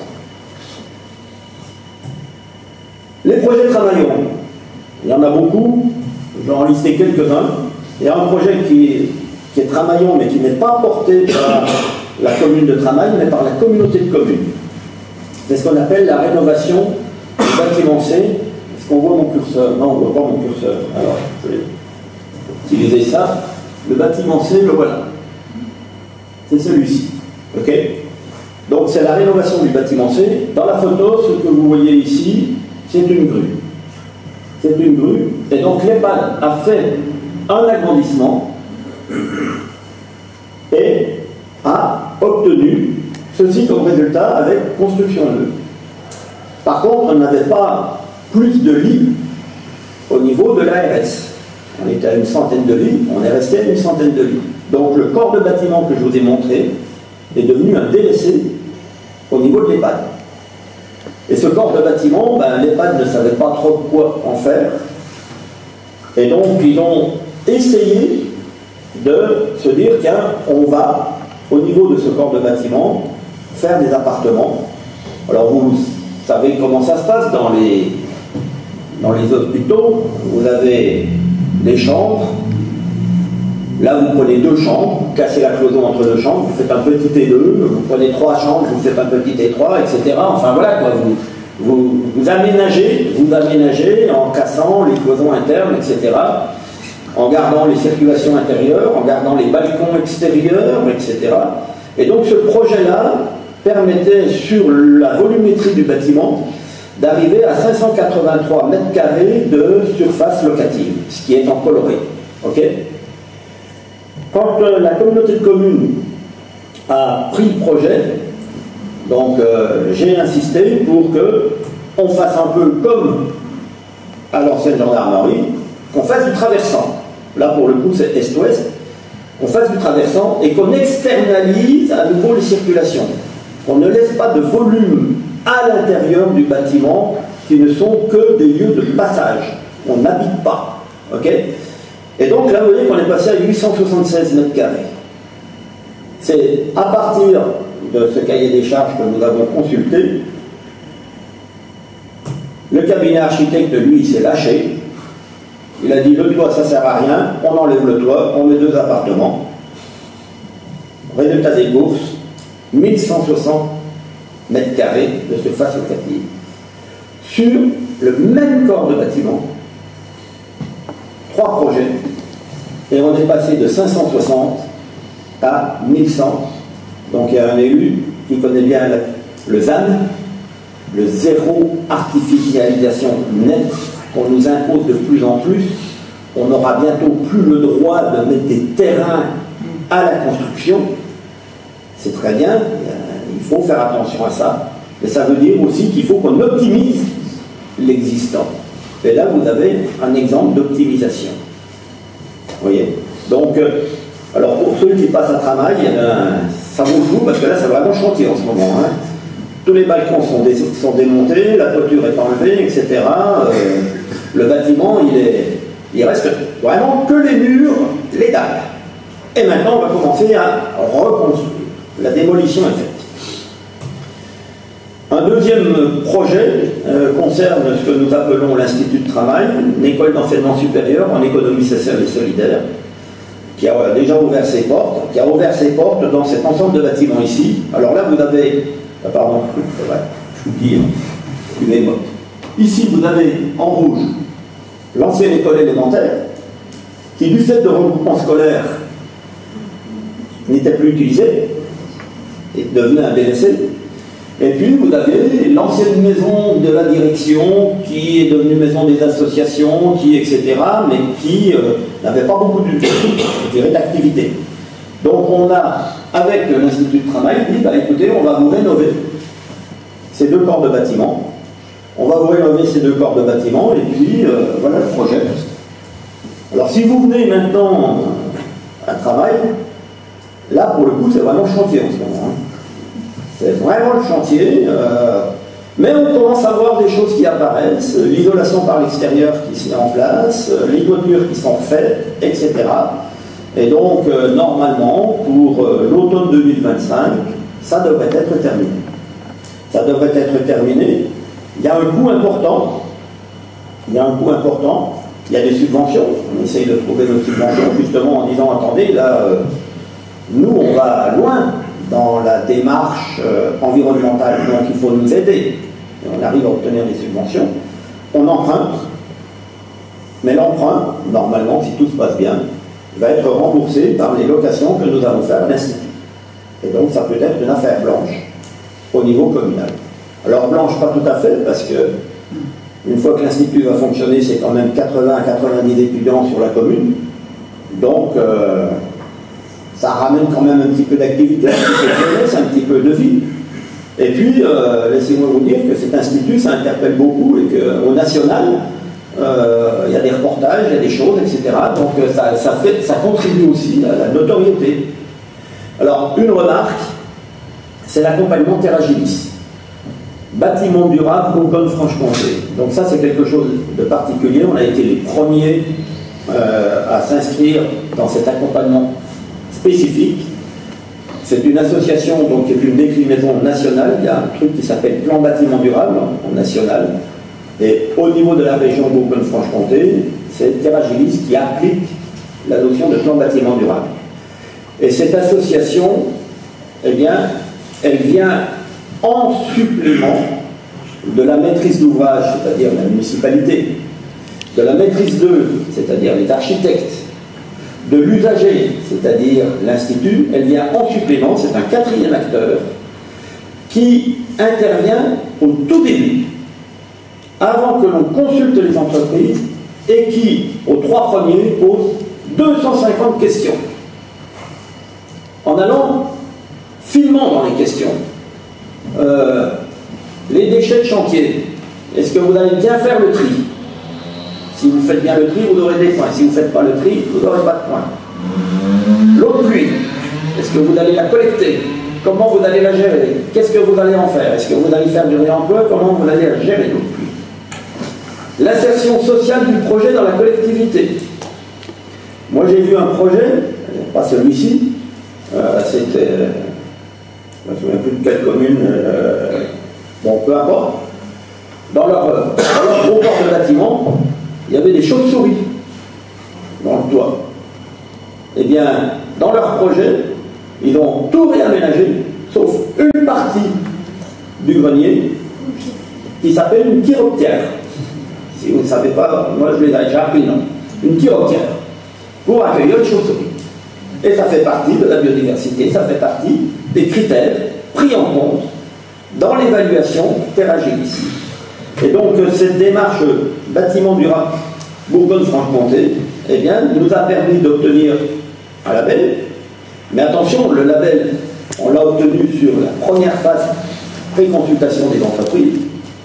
Les projets Travaillons, il y en a beaucoup, je vais en lister quelques-uns. Il y a un projet qui, qui est Travaillons, mais qui n'est pas porté par la commune de Tramaille, mais par la communauté de communes. C'est ce qu'on appelle la rénovation du bâtiment C. Est-ce qu'on voit mon curseur? Non, on ne voit pas mon curseur. Alors, je vais utiliser ça. Le bâtiment C, le voilà. C'est celui-ci. Ok? Donc c'est la rénovation du bâtiment C. Dans la photo, ce que vous voyez ici, c'est une grue. C'est une grue. Et donc l'EHPAD a fait un agrandissement et a obtenu ceci comme résultat avec construction deux. Par contre, on n'avait pas plus de lits au niveau de l'A R S. On était à une centaine de lits, on est resté à une centaine de lits. Donc le corps de bâtiment que je vous ai montré est devenu un délaissé au niveau de l'EHPAD. Et ce corps de bâtiment, ben, l'EHPAD ne savait pas trop quoi en faire. Et donc ils ont essayé de se dire, tiens, on va, au niveau de ce corps de bâtiment, faire des appartements. Alors vous savez comment ça se passe dans les, dans les hôpitaux. Vous avez les chambres. Là, vous prenez deux chambres, vous cassez la cloison entre deux chambres, vous faites un petit T deux, vous prenez trois chambres, vous faites un petit T trois, et cetera. Enfin voilà quoi, vous, vous, vous aménagez, vous aménagez en cassant les cloisons internes, et cetera. En gardant les circulations intérieures, en gardant les balcons extérieurs, et cetera. Et donc ce projet-là permettait, sur la volumétrie du bâtiment, d'arriver à cinq cent quatre-vingt-trois mètres carrés de surface locative, ce qui est en coloré. Ok ? Quand euh, la communauté de communes a pris le projet, donc euh, j'ai insisté pour qu'on fasse un peu comme à l'ancienne gendarmerie, qu'on fasse du traversant. Là pour le coup c'est est-ouest, qu'on fasse du traversant et qu'on externalise à nouveau les circulations. Qu'on ne laisse pas de volume à l'intérieur du bâtiment qui ne sont que des lieux de passage. On n'habite pas. Ok ? Et donc là, vous voyez qu'on est passé à huit cent soixante-seize mètres carrés. C'est à partir de ce cahier des charges que nous avons consulté, le cabinet architecte, lui, il s'est lâché. Il a dit, le toit, ça ne sert à rien, on enlève le toit, on met deux appartements. Résultat des courses, mille cent soixante mètres carrés de surface locative. Sur le même corps de bâtiment, trois projets, et on est passé de cinq cent soixante à mille cent. Donc il y a un élu qui connaît bien le Z A N, le zéro artificialisation nette, qu'on nous impose de plus en plus. On n'aura bientôt plus le droit de mettre des terrains à la construction. C'est très bien, il faut faire attention à ça. Mais ça veut dire aussi qu'il faut qu'on optimise l'existant. Et là, vous avez un exemple d'optimisation. Vous voyez? Donc, euh, alors pour ceux qui passent à travail, eh bien, ça vaut le coup, parce que là, c'est vraiment chantier en ce moment. Hein. Tous les balcons sont, dé sont démontés, la toiture est enlevée, et cetera. Euh, le bâtiment, il est, il reste vraiment que les murs, les dalles. Et maintenant, on va commencer à reconstruire. La démolition est faite. Un deuxième projet euh, concerne ce que nous appelons l'Institut de travail, une école d'enseignement supérieur en économie sociale et solidaire, qui a déjà ouvert ses portes, qui a ouvert ses portes dans cet ensemble de bâtiments ici. Alors là, vous avez... Ah, pardon, c'est vrai, je vous dis, excusez-moi. Ici, vous avez en rouge l'ancienne école élémentaire, qui du fait de regroupement scolaire n'était plus utilisée, et devenait un délaissé. Et puis vous avez l'ancienne maison de la direction qui est devenue maison des associations, qui, et cetera, mais qui euh, n'avait pas beaucoup d'activité. Donc on a, avec l'Institut de travail, dit, bah, écoutez, on va vous rénover ces deux corps de bâtiment. On va vous rénover ces deux corps de bâtiment, et puis euh, voilà le projet. Alors si vous venez maintenant à travail, là pour le coup c'est vraiment chantier en ce moment. Hein. C'est vraiment le chantier, euh, mais on commence à voir des choses qui apparaissent, l'isolation par l'extérieur qui se met en place, les toitures qui sont faites, et cetera. Et donc, euh, normalement, pour euh, l'automne deux mille vingt-cinq, ça devrait être terminé. Ça devrait être terminé. Il y a un coût important. Il y a un coût important. Il y a des subventions. On essaye de trouver nos subventions, justement en disant, attendez, là, euh, nous, on va loin dans la démarche euh, environnementale, donc il faut nous aider. Et on arrive à obtenir des subventions. On emprunte, mais l'emprunt, normalement, si tout se passe bien, va être remboursé par les locations que nous allons faire à l'Institut. Et donc ça peut être une affaire blanche au niveau communal. Alors blanche, pas tout à fait, parce que une fois que l'Institut va fonctionner, c'est quand même quatre-vingts à quatre-vingt-dix étudiants sur la commune. Donc euh, ça ramène quand même un petit peu d'activité, un petit peu de jeunesse, un petit peu de vie. Et puis, euh, laissez-moi vous dire que cet institut, ça interpelle beaucoup et qu'au national, euh, il y a des reportages, il y a des choses, et cetera. Donc ça, ça, fait, ça contribue aussi à la notoriété. Alors, une remarque, c'est l'accompagnement Terragilis. Bâtiment durable Bourgogne-Franche-Comté. Donc ça, c'est quelque chose de particulier. On a été les premiers euh, à s'inscrire dans cet accompagnement spécifique. C'est une association donc, qui est une déclinaison nationale. Il y a un truc qui s'appelle Plan Bâtiment Durable en national. Et au niveau de la région Bourgogne-Franche-Comté, c'est Terragilis qui applique la notion de Plan Bâtiment Durable. Et cette association, eh bien, elle vient en supplément de la maîtrise d'ouvrage, c'est-à-dire la municipalité, de la maîtrise d'œuvre, c'est-à-dire les architectes, de l'usager, c'est-à-dire l'Institut, elle vient en supplément, c'est un quatrième acteur qui intervient au tout début, avant que l'on consulte les entreprises, et qui, aux trois premiers, pose deux cent cinquante questions. En allant finement dans les questions, euh, les déchets de chantier, est-ce que vous allez bien faire le tri? Si vous faites bien le tri, vous aurez des points. Si vous ne faites pas le tri, vous n'aurez pas de points. L'eau de pluie, est-ce que vous allez la collecter? Comment vous allez la gérer? Qu'est-ce que vous allez en faire? Est-ce que vous allez faire du réemploi? Comment vous allez la gérer, l'eau de pluie? L'insertion sociale du projet dans la collectivité. Moi, j'ai vu un projet, pas celui-ci, euh, c'était je ne me souviens plus de quelle commune, euh, bon, peu importe, dans leur, dans leur gros corps de bâtiment, il y avait des chauves-souris dans le toit. Eh bien, dans leur projet, ils ont tout réaménagé, sauf une partie du grenier qui s'appelle une chiroptière. Si vous ne savez pas, moi je les ai déjà appris, non. Une chiroptière, pour accueillir les chauves-souris. Et ça fait partie de la biodiversité, ça fait partie des critères pris en compte dans l'évaluation Terragilis. Et donc cette démarche bâtiment durable Bourgogne-Franche-Comté, eh bien, nous a permis d'obtenir un label. Mais attention, le label, on l'a obtenu sur la première phase pré-consultation des entreprises.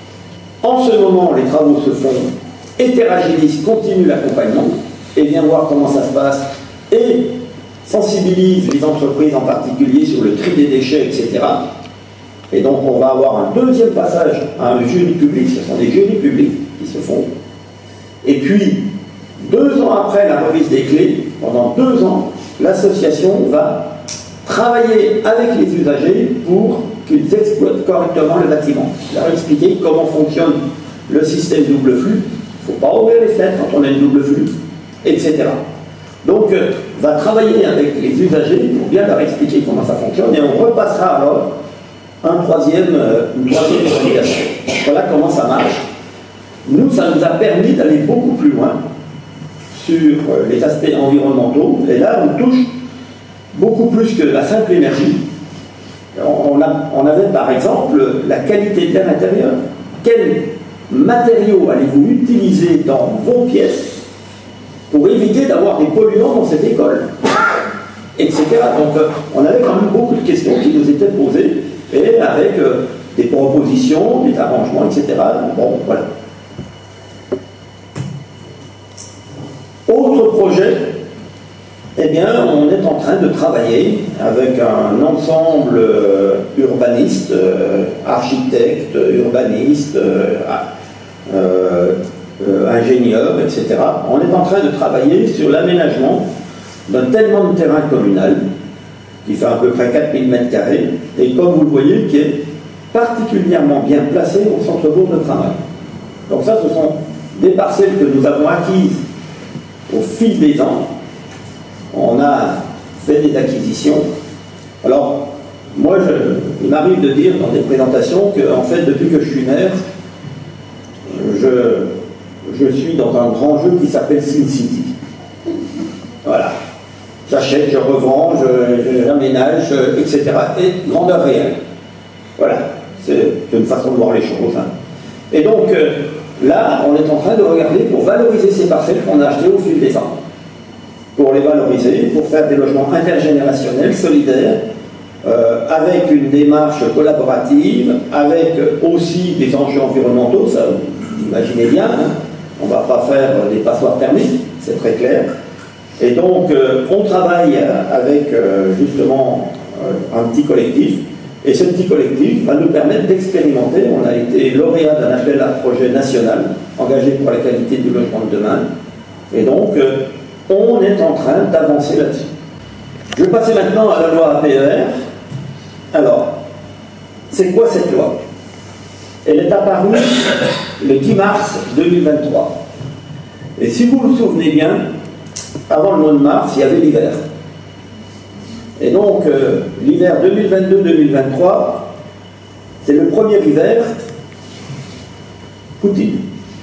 En ce moment, les travaux se font et Terragilis continue l'accompagnement et vient voir comment ça se passe et sensibilise les entreprises en particulier sur le tri des déchets, et cetera. Et donc on va avoir un deuxième passage à un jury public, ce sont des jurys publics qui se font. Et puis, deux ans après la remise des clés, pendant deux ans, l'association va travailler avec les usagers pour qu'ils exploitent correctement le bâtiment. Leur expliquer comment fonctionne le système double flux, il ne faut pas ouvrir les fenêtres quand on a une double flux, et cetera. Donc, euh, va travailler avec les usagers pour bien leur expliquer comment ça fonctionne et on repassera alors un troisième, euh, une troisième validation. Voilà comment ça marche. Nous, ça nous a permis d'aller beaucoup plus loin sur euh, les aspects environnementaux et là, on touche beaucoup plus que la simple énergie. On, on, a, on avait par exemple la qualité de l'air intérieur. Quels matériaux allez-vous utiliser dans vos pièces pour éviter d'avoir des polluants dans cette école, et cetera. Donc, euh, on avait quand même beaucoup de questions qui nous étaient posées, et avec euh, des propositions, des arrangements, et cetera. Bon, voilà. Autre projet, eh bien, on est en train de travailler avec un ensemble euh, urbaniste, euh, architecte, urbaniste, euh, euh, Euh, ingénieurs, et cetera. On est en train de travailler sur l'aménagement d'un tellement de terrain communal qui fait à peu près quatre mille mètres carrés et comme vous le voyez, qui est particulièrement bien placé au centre-bourg de travail. Donc ça, ce sont des parcelles que nous avons acquises au fil des ans. On a fait des acquisitions. Alors, moi, je, il m'arrive de dire dans des présentations que, en fait, depuis que je suis maire, je Je suis dans un grand jeu qui s'appelle SimCity. Voilà. J'achète, je revends, je, j'aménage, et cetera. Et grandeur réelle. Voilà. C'est une façon de voir les choses. Hein. Et donc, euh, là, on est en train de regarder pour valoriser ces parcelles qu'on a achetées au fil des ans. Pour les valoriser, pour faire des logements intergénérationnels, solidaires, euh, avec une démarche collaborative, avec aussi des enjeux environnementaux, ça, vous imaginez bien, hein. On ne va pas faire des passoires thermiques, c'est très clair. Et donc, euh, on travaille avec euh, justement euh, un petit collectif. Et ce petit collectif va nous permettre d'expérimenter. On a été lauréat d'un appel à projet national engagé pour la qualité du logement de demain. Et donc, euh, on est en train d'avancer là-dessus. Je vais passer maintenant à la loi A P E R. Alors, c'est quoi cette loi ? Elle est apparue le dix mars deux mille vingt-trois. Et si vous vous souvenez bien, avant le mois de mars, il y avait l'hiver. Et donc, euh, l'hiver deux mille vingt-deux deux mille vingt-trois, c'est le premier hiver Poutine.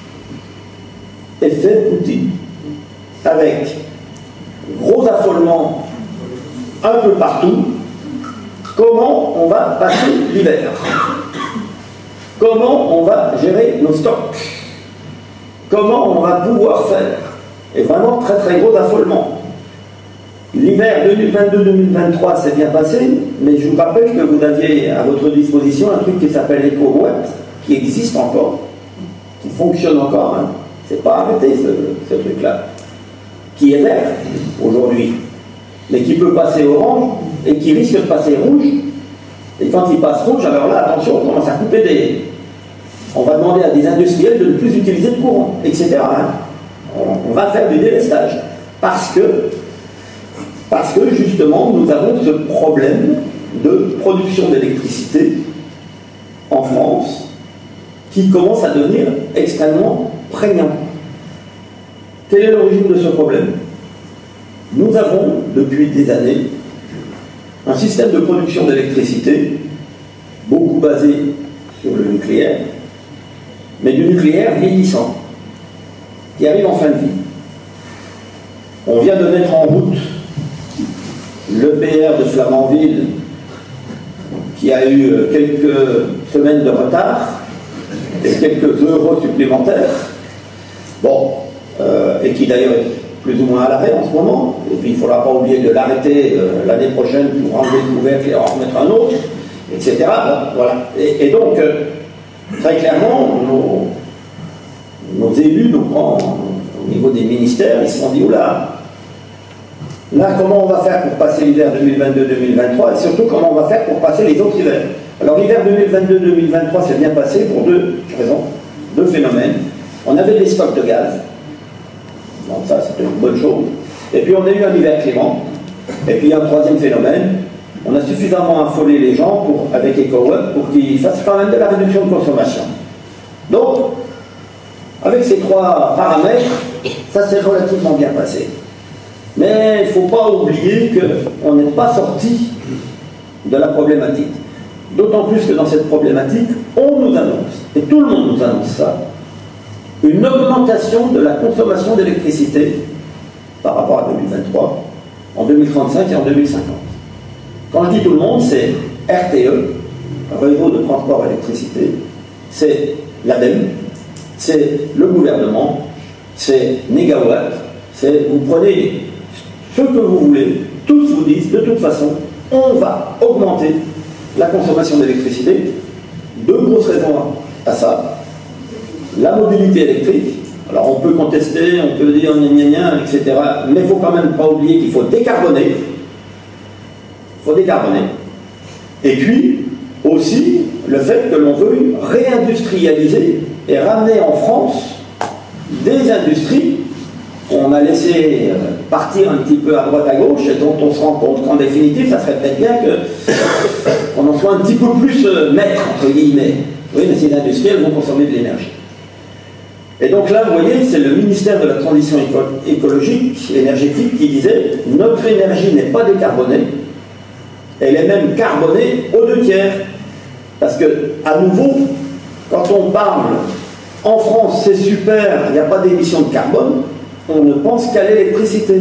Effet Poutine. Avec gros affolement un peu partout. Comment on va passer l'hiver ? Comment on va gérer nos stocks? Comment on va pouvoir faire? Et vraiment très très gros affolement. L'hiver deux mille vingt-deux deux mille vingt-trois s'est bien passé, mais je vous rappelle que vous aviez à votre disposition un truc qui s'appelle l'éco-boîte, qui existe encore, qui fonctionne encore, hein. C'est pas arrêté ce, ce truc-là, qui est vert aujourd'hui, mais qui peut passer orange et qui risque de passer rouge. Et quand il passe rouge, alors là, attention, on commence à couper des... On va demander à des industriels de ne plus utiliser de courant, et cetera. Hein. On, on va faire du délestage. Parce que, parce que, justement, nous avons ce problème de production d'électricité en France qui commence à devenir extrêmement prégnant. Quelle est l'origine de ce problème? Nous avons, depuis des années, un système de production d'électricité beaucoup basé sur le nucléaire, mais du nucléaire vieillissant, qui arrive en fin de vie. On vient de mettre en route l'E P R de Flamanville, qui a eu quelques semaines de retard et quelques euros supplémentaires, bon, euh, et qui d'ailleurs est plus ou moins à l'arrêt en ce moment, et puis il ne faudra pas oublier de l'arrêter euh, l'année prochaine pour enlever le couvercle et en remettre un autre, et cetera. Bon, voilà. Et, et donc, euh, très clairement, nos, nos élus, nos grands, au niveau des ministères, ils se sont dit, oula, là, comment on va faire pour passer l'hiver deux mille vingt-deux deux mille vingt-trois, et surtout, comment on va faire pour passer les autres hivers? Alors, l'hiver deux mille vingt-deux deux mille vingt-trois s'est bien passé pour deux raisons, deux phénomènes. On avait des stocks de gaz, donc ça, c'était une bonne chose. Et puis, on a eu un hiver clément. Et puis, un troisième phénomène, on a suffisamment affolé les gens pour, avec EcoWeb pour qu'ils fassent quand même de la réduction de consommation. Donc, avec ces trois paramètres, ça s'est relativement bien passé. Mais il ne faut pas oublier qu'on n'est pas sorti de la problématique. D'autant plus que dans cette problématique, on nous annonce, et tout le monde nous annonce ça, une augmentation de la consommation d'électricité par rapport à deux mille vingt-trois, en deux mille trente-cinq et en deux mille cinquante. Quand je dis tout le monde, c'est R T E, Réseau de transport électricité, c'est l'ADEME, c'est le gouvernement, c'est Négawatt, c'est, vous prenez ce que vous voulez, tous vous disent, de toute façon, on va augmenter la consommation d'électricité. Deux grosses raisons à ça. La mobilité électrique, alors on peut contester, on peut dire gna gna gna, et cetera, mais il ne faut quand même pas oublier qu'il faut décarboner. Il faut décarboner. Et puis, aussi, le fait que l'on veut réindustrialiser et ramener en France des industries qu'on a laissé partir un petit peu à droite à gauche et dont on se rend compte qu'en définitive, ça serait peut-être bien qu'on en soit un petit peu plus maître, entre guillemets. Oui, mais ces industries, elles vont consommer de l'énergie. Et donc là, vous voyez, c'est le ministère de la Transition éco écologique, énergétique, qui disait « Notre énergie n'est pas décarbonée, elle est même carbonée aux deux tiers. » Parce que, à nouveau, quand on parle « En France, c'est super, il n'y a pas d'émission de carbone », on ne pense qu'à l'électricité.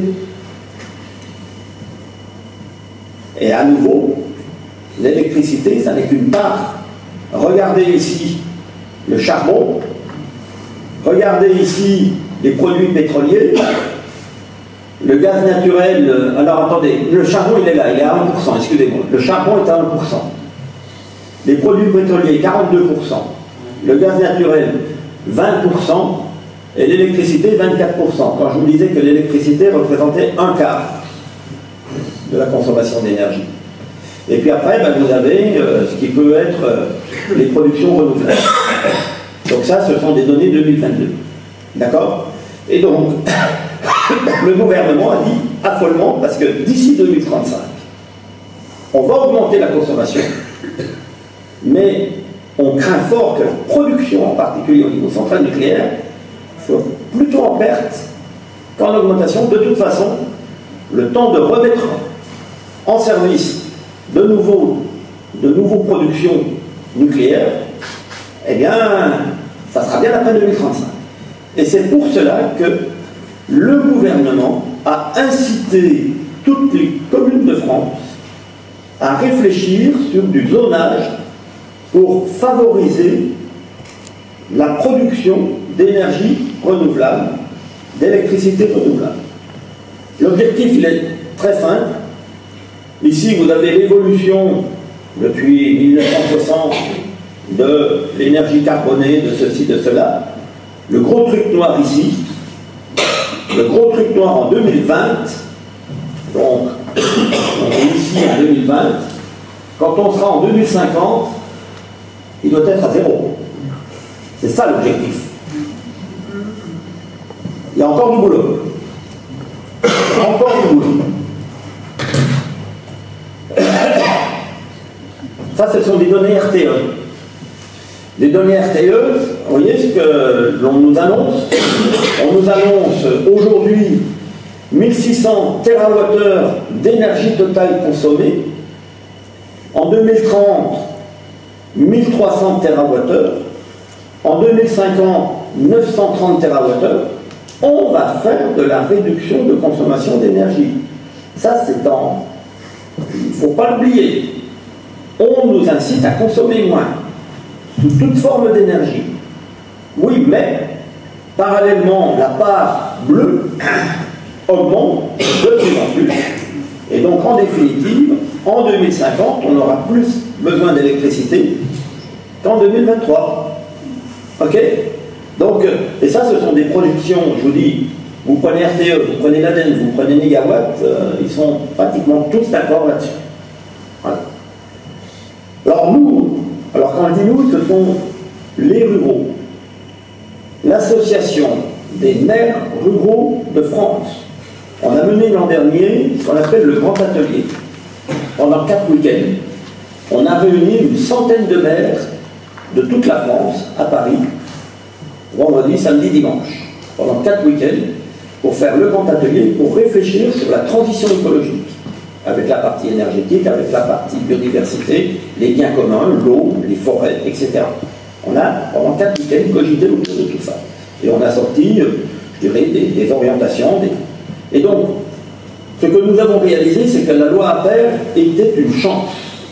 Et à nouveau, l'électricité, ça n'est qu'une part. Regardez ici le charbon, regardez ici les produits pétroliers, le gaz naturel. Alors attendez, le charbon il est là, il est à un pour cent, excusez-moi. Le charbon est à un pour cent. Les produits pétroliers, quarante-deux pour cent. Le gaz naturel, vingt pour cent. Et l'électricité, vingt-quatre pour cent. Quand je vous disais que l'électricité représentait un quart de la consommation d'énergie. Et puis après, ben, vous avez euh, ce qui peut être euh, les productions renouvelables. Donc ça, ce sont des données deux mille vingt-deux. D'accord? Et donc, le gouvernement a dit affolement, parce que d'ici deux mille trente-cinq, on va augmenter la consommation, mais on craint fort que la production, en particulier au niveau central nucléaire, soit plutôt en perte qu'en augmentation. De toute façon, le temps de remettre en service de nouveaux, de nouveaux productions nucléaires, eh bien, ça sera bien après deux mille trente-cinq. Et c'est pour cela que le gouvernement a incité toutes les communes de France à réfléchir sur du zonage pour favoriser la production d'énergie renouvelable, d'électricité renouvelable. L'objectif, il est très simple. Ici, vous avez l'évolution depuis mille neuf cent soixante de l'énergie carbonée, de ceci, de cela. Le gros truc noir ici, le gros truc noir en deux mille vingt, donc on est ici en deux mille vingt, quand on sera en deux mille cinquante, il doit être à zéro. C'est ça l'objectif. Il y a encore du boulot. Il y a encore du boulot. Ça, ce sont des données R T E. Les données R T E, vous voyez ce que l'on nous annonce. On nous annonce aujourd'hui mille six cents térawattheures d'énergie totale consommée. En deux mille trente, mille trois cents térawattheures. En deux mille cinquante, neuf cent trente térawattheures. On va faire de la réduction de consommation d'énergie. Ça, c'est dans... Il ne faut pas l'oublier. On nous incite à consommer moins, sous toute forme d'énergie. Oui, mais, parallèlement, la part bleue augmente de plus en plus. Et donc, en définitive, en deux mille cinquante, on aura plus besoin d'électricité qu'en deux mille vingt-trois. OK? Donc, et ça, ce sont des projections, je vous dis, vous prenez R T E, vous prenez l'A D E N, vous prenez Négawatt, euh, ils sont pratiquement tous d'accord là-dessus. Voilà. Alors nous, alors quand on dit nous, ce sont les ruraux. L'association des maires ruraux de France. On a mené l'an dernier ce qu'on appelle le grand atelier. Pendant quatre week-ends, on a réuni une centaine de maires de toute la France, à Paris, vendredi, samedi, dimanche, pendant quatre week-ends, pour faire le grand atelier, pour réfléchir sur la transition écologique, avec la partie énergétique, avec la partie biodiversité, les biens communs, l'eau, les forêts, et cetera. On a, pendant quatre week-ends, cogité autour de tout ça. Et on a sorti, je dirais, des, des orientations. Des... Et donc, ce que nous avons réalisé, c'est que la loi Aper était une chance.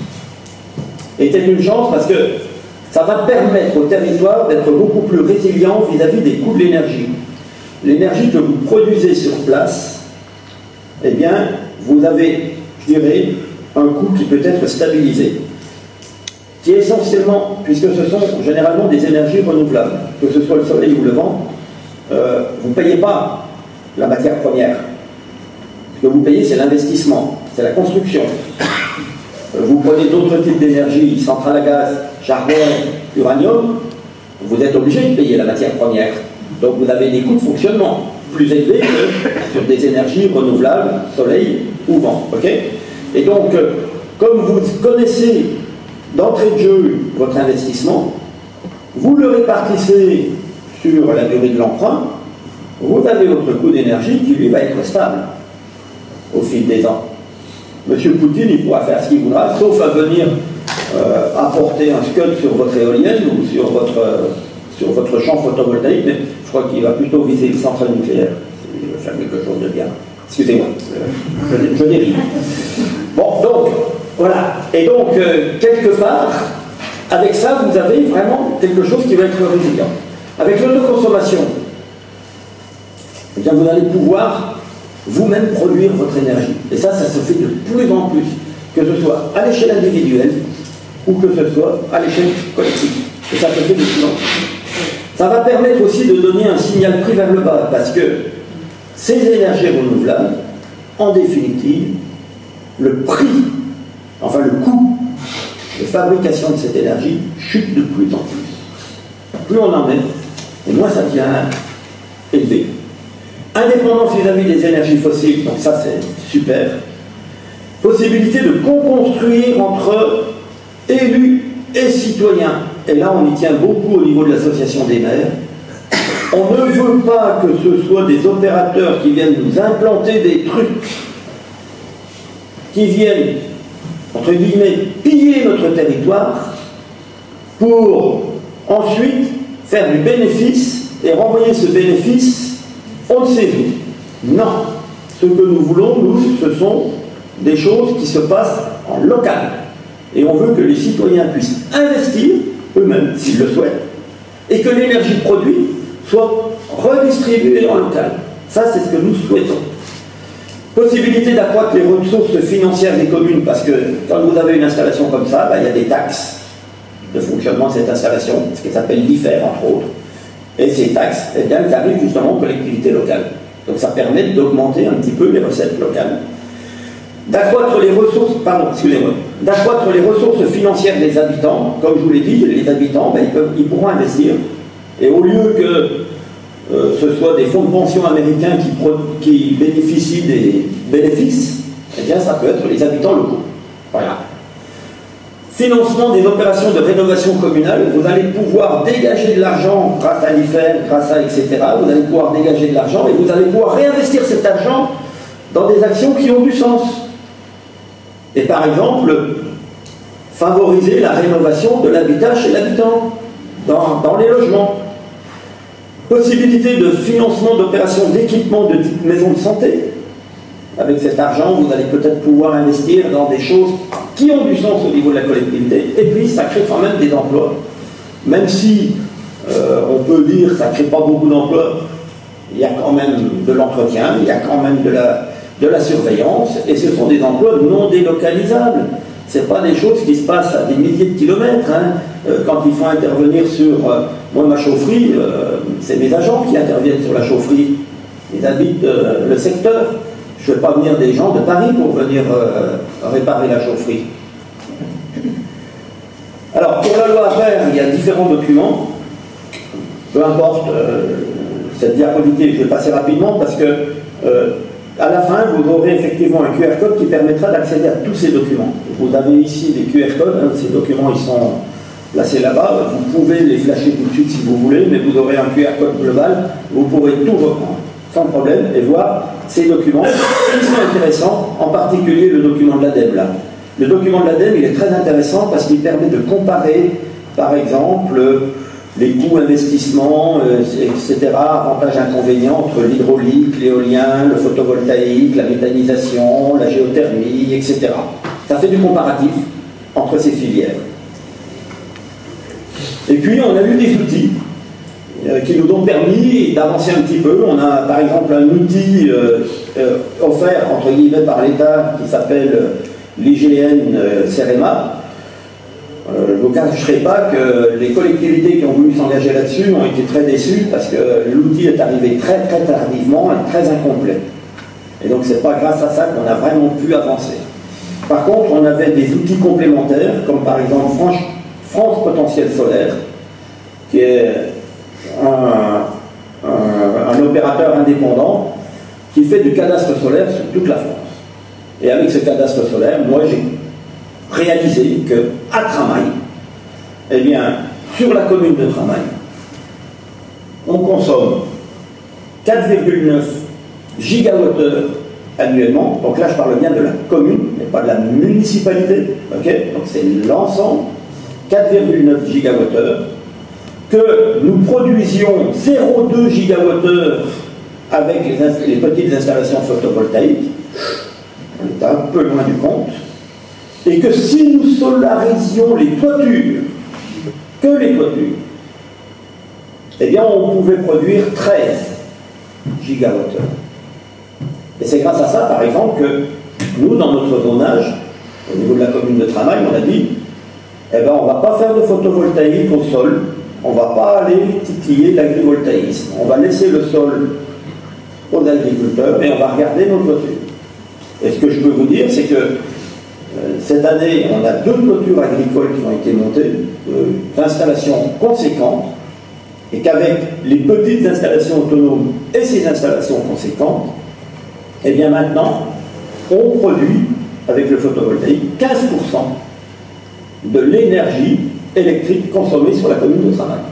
Était une chance parce que ça va permettre au territoire d'être beaucoup plus résilient vis-à-vis des coûts de l'énergie. L'énergie que vous produisez sur place, eh bien, vous avez, je dirais, un coût qui peut être stabilisé, qui est essentiellement, puisque ce sont généralement des énergies renouvelables, que ce soit le soleil ou le vent, euh, vous ne payez pas la matière première. Ce que vous payez, c'est l'investissement, c'est la construction. Vous prenez d'autres types d'énergie, centrale à gaz, charbon, uranium, vous êtes obligé de payer la matière première. Donc vous avez des coûts de fonctionnement plus élevés que sur des énergies renouvelables, soleil ou vent. Okay ? Et donc, comme vous connaissez d'entrée de jeu votre investissement, vous le répartissez sur la durée de l'emprunt, vous avez votre coût d'énergie qui lui va être stable au fil des ans. Monsieur Poutine, il pourra faire ce qu'il voudra, sauf à venir euh, apporter un scud sur votre éolienne ou sur votre, euh, sur votre champ photovoltaïque, mais je crois qu'il va plutôt viser les centrales nucléaires. Il va faire quelque chose de bien. Excusez-moi, euh, je, je dérive. Bon, donc, voilà. Et donc, euh, quelque part, avec ça, vous avez vraiment quelque chose qui va être résilient. Avec l'autoconsommation, eh bien, vous allez pouvoir vous-même produire votre énergie. Et ça, ça se fait de plus en plus, que ce soit à l'échelle individuelle ou que ce soit à l'échelle collective. Et ça se fait de plus en plus. Ça va permettre aussi de donner un signal prix vers le bas, parce que ces énergies renouvelables, en définitive, le prix, enfin le coût de fabrication de cette énergie chute de plus en plus. Plus on en met, et moins ça devient élevé. Indépendance vis-à-vis des énergies fossiles, donc ça c'est super. Possibilité de co-construire entre élus et citoyens. Et là on y tient beaucoup au niveau de l'association des maires. On ne veut pas que ce soit des opérateurs qui viennent nous implanter des trucs, qui viennent, entre guillemets, piller notre territoire pour ensuite faire du bénéfice et renvoyer ce bénéfice on ne sait où. Non. Ce que nous voulons, nous, ce sont des choses qui se passent en local. Et on veut que les citoyens puissent investir, eux-mêmes, s'ils le souhaitent, et que l'énergie produite soit redistribuée en local. Ça, c'est ce que nous souhaitons. Possibilité d'accroître les ressources financières des communes, parce que quand vous avez une installation comme ça, bah, il y a des taxes de fonctionnement de cette installation, ce qui s'appelle l'I F E R, entre autres. Et ces taxes, eh bien, elles arrivent justement aux collectivités locales. Donc ça permet d'augmenter un petit peu les recettes locales. D'accroître les ressources, pardon, excusez-moi, d'accroître les ressources financières des habitants. Comme je vous l'ai dit, les habitants, ben, ils, peuvent, ils pourront investir. Et au lieu que euh, ce soit des fonds de pension américains qui, pro, qui bénéficient des bénéfices, eh bien ça peut être les habitants locaux. Voilà. financement des opérations de rénovation communale, vous allez pouvoir dégager de l'argent grâce à l'I F E R, grâce à et cetera. Vous allez pouvoir dégager de l'argent et vous allez pouvoir réinvestir cet argent dans des actions qui ont du sens. Et par exemple, favoriser la rénovation de l'habitat chez l'habitant, dans, dans les logements. Possibilité de financement d'opérations d'équipement de type maison de santé. Avec cet argent, vous allez peut-être pouvoir investir dans des choses qui ont du sens au niveau de la collectivité. Et puis, ça crée quand même des emplois. Même si euh, on peut dire que ça ne crée pas beaucoup d'emplois, il y a quand même de l'entretien, il y a quand même de la, de la surveillance, et ce sont des emplois non délocalisables. Ce n'est pas des choses qui se passent à des milliers de kilomètres. Hein. Euh, quand il faut intervenir sur... Euh, moi, ma chaufferie, euh, c'est mes agents qui interviennent sur la chaufferie. Ils habitent euh, le secteur. Je ne fais pas venir des gens de Paris pour venir euh, réparer la chaufferie. Alors, pour la loi Aper, il y a différents documents. Peu importe euh, cette diapositive, je vais passer rapidement parce que euh, à la fin, vous aurez effectivement un Q R code qui permettra d'accéder à tous ces documents. Vous avez ici des Q R codes, hein, ces documents ils sont placés là-bas. Vous pouvez les flasher tout de suite si vous voulez, mais vous aurez un Q R code global. Vous pourrez tout reprendre sans problème et voir ces documents qui sont intéressants, en particulier le document de l'ADEME là. Le document de l'ADEME, il est très intéressant parce qu'il permet de comparer, par exemple, les coûts investissements, euh, et cetera, avantages inconvénients entre l'hydraulique, l'éolien, le photovoltaïque, la méthanisation, la géothermie, et cetera. Ça fait du comparatif entre ces filières. Et puis, on a eu des outils qui nous ont permis d'avancer un petit peu. On a par exemple un outil euh, euh, offert entre guillemets par l'État qui s'appelle l'I G N euh, CEREMA. Euh, je ne vous cacherai pas que les collectivités qui ont voulu s'engager là-dessus ont été très déçues parce que l'outil est arrivé très très tardivement et très incomplet. Et donc c'est pas grâce à ça qu'on a vraiment pu avancer. Par contre, on avait des outils complémentaires comme par exemple France, France Potentiel Solaire qui est Un, un, un opérateur indépendant qui fait du cadastre solaire sur toute la France. Et avec ce cadastre solaire, moi j'ai réalisé que à Tramail, eh bien, sur la commune de Tramail, on consomme quatre virgule neuf gigawattheures annuellement. Donc là, je parle bien de la commune, mais pas de la municipalité. Okay, donc c'est l'ensemble, quatre virgule neuf gigawattheures. Que nous produisions zéro virgule deux gigawattheures avec les, les petites installations photovoltaïques, on est un peu loin du compte, et que si nous solarisions les toitures, que les toitures, eh bien on pouvait produire treize gigawattheures. Et c'est grâce à ça, par exemple, que nous, dans notre zonage, au niveau de la commune de Tramail, on a dit, eh bien on ne va pas faire de photovoltaïque au sol, on ne va pas aller titiller l'agrivoltaïsme. On va laisser le sol aux agriculteurs et on va regarder nos clôtures. Et ce que je peux vous dire, c'est que euh, cette année, on a deux clôtures agricoles qui ont été montées, euh, d'installations conséquentes, et qu'avec les petites installations autonomes et ces installations conséquentes, et bien maintenant, on produit, avec le photovoltaïque, quinze pour cent de l'énergie électrique consommée sur la commune de Tramail.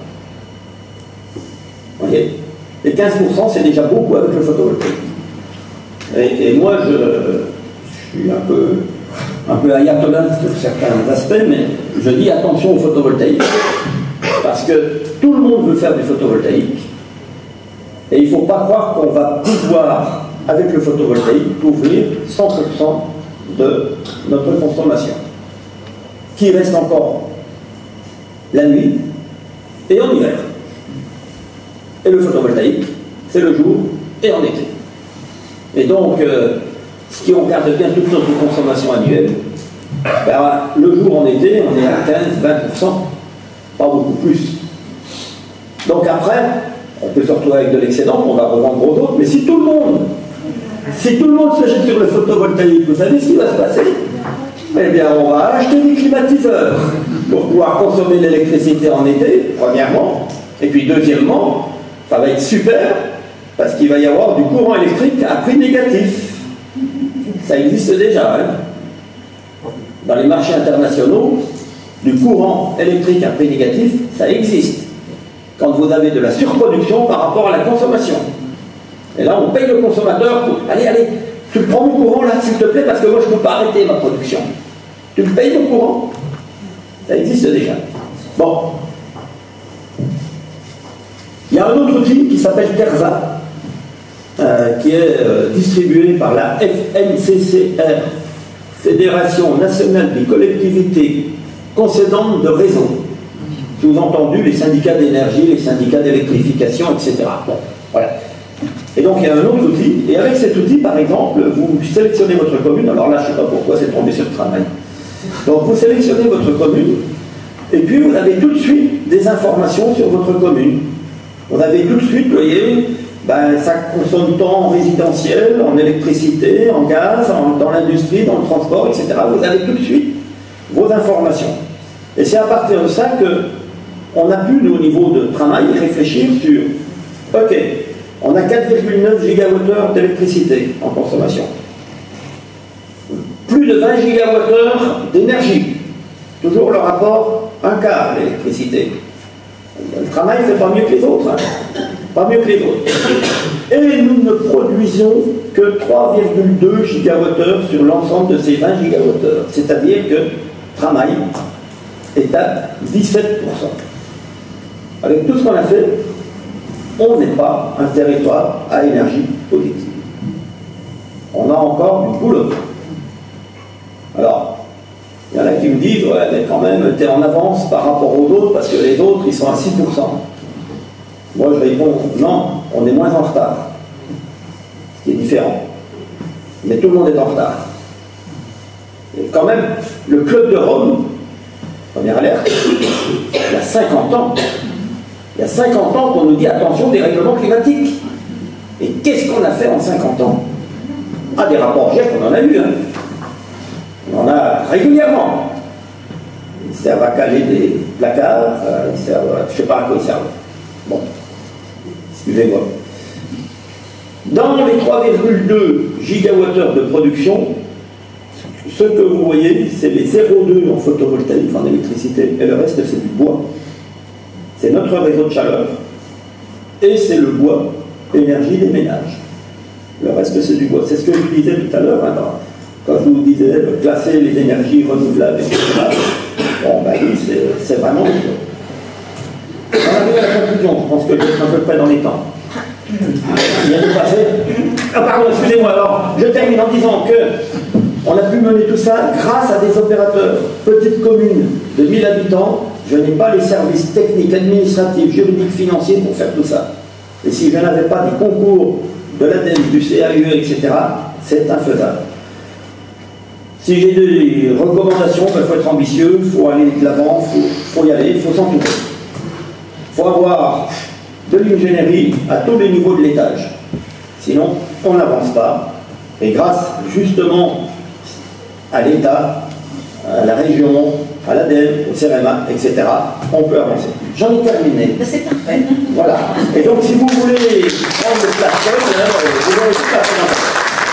Vous voyez ? Et quinze pour cent, c'est déjà beaucoup avec le photovoltaïque. Et, et moi, je, je suis un peu, un peu ayatollah sur certains aspects, mais je dis attention au photovoltaïque. Parce que tout le monde veut faire du photovoltaïque. Et il ne faut pas croire qu'on va pouvoir, avec le photovoltaïque, couvrir cent pour cent de notre consommation. Qui reste encore la nuit et en hiver. Et le photovoltaïque, c'est le jour et en été. Et donc, euh, si on regarde bien toute notre consommation annuelle, ben, le jour en été, on est à quinze à vingt pour cent, pas beaucoup plus. Donc après, on peut se retrouver avec de l'excédent qu'on va revendre aux autres, mais si tout le monde, si tout le monde se jette sur le photovoltaïque, vous savez ce qui va se passer? Eh bien, on va acheter des climatiseurs pour pouvoir consommer l'électricité en été, premièrement, et puis deuxièmement, ça va être super, parce qu'il va y avoir du courant électrique à prix négatif. Ça existe déjà, hein. Dans les marchés internationaux, du courant électrique à P négatif, ça existe. Quand vous avez de la surproduction par rapport à la consommation. Et là, on paye le consommateur pour... Allez, allez, tu prends mon courant là, s'il te plaît, parce que moi, je ne peux pas arrêter ma production. Tu me payes mon courant? Ça existe déjà. Bon. Il y a un autre outil qui s'appelle TERSA, euh, qui est euh, distribué par la F N C C R, Fédération nationale des collectivités concédantes de réseau. Sous-entendu les syndicats d'énergie, les syndicats d'électrification, et cetera. Bon, voilà. Et donc il y a un autre outil, et avec cet outil, par exemple, vous sélectionnez votre commune, alors là je ne sais pas pourquoi c'est tombé sur le travail. Donc vous sélectionnez votre commune, et puis vous avez tout de suite des informations sur votre commune. Vous avez tout de suite, vous voyez, ben, ça consomme tant en résidentiel, en électricité, en gaz, en, dans l'industrie, dans le transport, et cetera. Vous avez tout de suite vos informations. Et c'est à partir de ça qu'on a pu, nous, au niveau de travail, réfléchir sur, ok, on a quatre virgule neuf gigawattheures d'électricité en consommation. Plus de vingt gigawattheures d'énergie. Toujours le rapport un quart l'électricité. Le travail ne fait pas mieux que les autres. Hein. Pas mieux que les autres. Et nous ne produisons que trois virgule deux gigawattheures sur l'ensemble de ces vingt gigawattheures. C'est-à-dire que le travail est à dix-sept pour cent. Avec tout ce qu'on a fait, on n'est pas un territoire à énergie positive. On a encore du boulot. Alors, il y en a qui me disent, ouais, mais quand même, tu es en avance par rapport aux autres, parce que les autres, ils sont à six pour cent. Moi, je réponds, non, on est moins en retard. Ce qui est différent. Mais tout le monde est en retard. Et quand même, le Club de Rome, première alerte, il y a cinquante ans, il y a cinquante ans qu'on nous dit, attention, dérèglement climatique. Et qu'est-ce qu'on a fait en cinquante ans? Ah, des rapports G I E C, on en a eu, hein. On en a régulièrement. Ils servent à caler des placards, euh, ils servent, euh, je ne sais pas à quoi ils servent. Bon, excusez-moi. Dans les trois virgule deux gigawattheures de production, ce que vous voyez, c'est les zéro virgule deux en photovoltaïque, en électricité, et le reste, c'est du bois. C'est notre réseau de chaleur, et c'est le bois, énergie des ménages. Le reste, c'est du bois. C'est ce que je disais tout à l'heure, hein, quand je vous disais de classer les énergies renouvelables, et cetera. Bon, ben oui, c'est vraiment du bois. On arrive à la conclusion, je pense que je suis à peu près dans les temps. Il y a tout passé. Ah pardon, excusez-moi, alors, je termine en disant que on a pu mener tout ça grâce à des opérateurs. Petite commune de mille habitants, je n'ai pas les services techniques, administratifs, juridiques, financiers pour faire tout ça. Et si je n'avais pas des concours de l'A D E M, du C A U E, et cetera, c'est infaisable. Si j'ai des recommandations, il faut être ambitieux, il faut aller de l'avant, il faut, faut y aller, il faut s'entourer. Il faut avoir de l'ingénierie à tous les niveaux de l'étage. Sinon, on n'avance pas. Et grâce justement à l'État, à la région, à l'A D E M, au C R M A, et cetera, on peut avancer. J'en ai terminé. C'est parfait. Voilà. Et donc, si vous voulez prendre le plateau, vous avez tout à fait.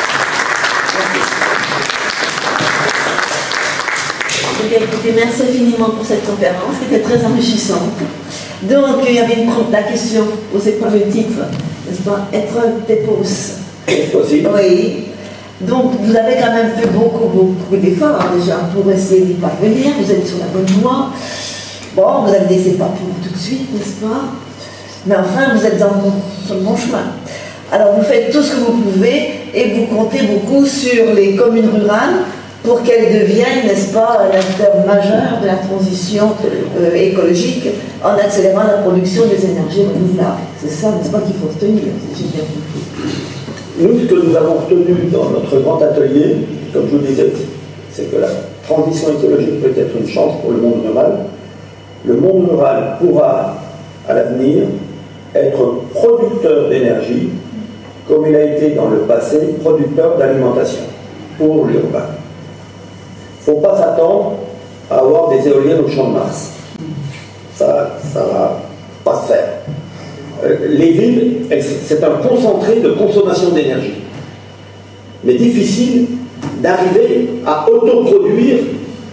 Eh bien, écoutez, merci infiniment pour cette conférence, qui était très enrichissante. Donc, il y avait une, la question posée par le titre, n'est-ce pas? Être dépose. C'est possible. Oui. Donc, vous avez quand même fait beaucoup, beaucoup d'efforts déjà pour essayer d'y parvenir. Vous êtes sur la bonne voie. Bon, vous avez des c'est pas pour tout de suite, n'est-ce pas? Mais enfin, vous êtes dans, sur le bon chemin. Alors, vous faites tout ce que vous pouvez et vous comptez beaucoup sur les communes rurales pour qu'elles deviennent, n'est-ce pas, un acteur majeur de la transition euh, écologique en accélérant la production des énergies renouvelables. C'est ça, n'est-ce pas, qu'il faut se tenir, si j'ai bien compris. Nous, ce que nous avons retenu dans notre grand atelier, comme je vous disais, c'est que la transition écologique peut être une chance pour le monde rural. Le monde rural pourra, à l'avenir, être producteur d'énergie, comme il a été dans le passé, producteur d'alimentation pour l'urbain. Il ne faut pas s'attendre à avoir des éoliennes au champ de Mars. Ça ne va pas se faire. Les villes, c'est un concentré de consommation d'énergie. Mais difficile d'arriver à autoproduire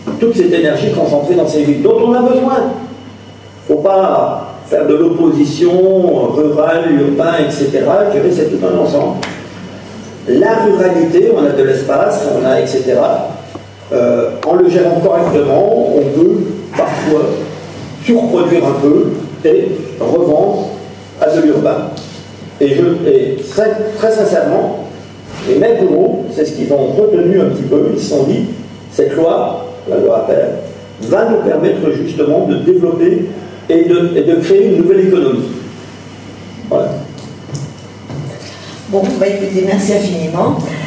toute cette énergie concentrée dans ces villes, dont on a besoin. Il ne faut pas faire de l'opposition rurale, urbain, et cetera. Je dirais c'est tout un ensemble. La ruralité, on a de l'espace, on a et cetera. Euh, en le gérant correctement, on peut parfois surproduire un peu et revendre à de l'urbain. Et, je, et très, très sincèrement, les mecs bourreaux, c'est ce qu'ils ont retenu un petit peu, ils se sont dit, cette loi, la loi Appert, va nous permettre justement de développer et de, et de créer une nouvelle économie. Voilà. Bon, bah écoutez, merci infiniment.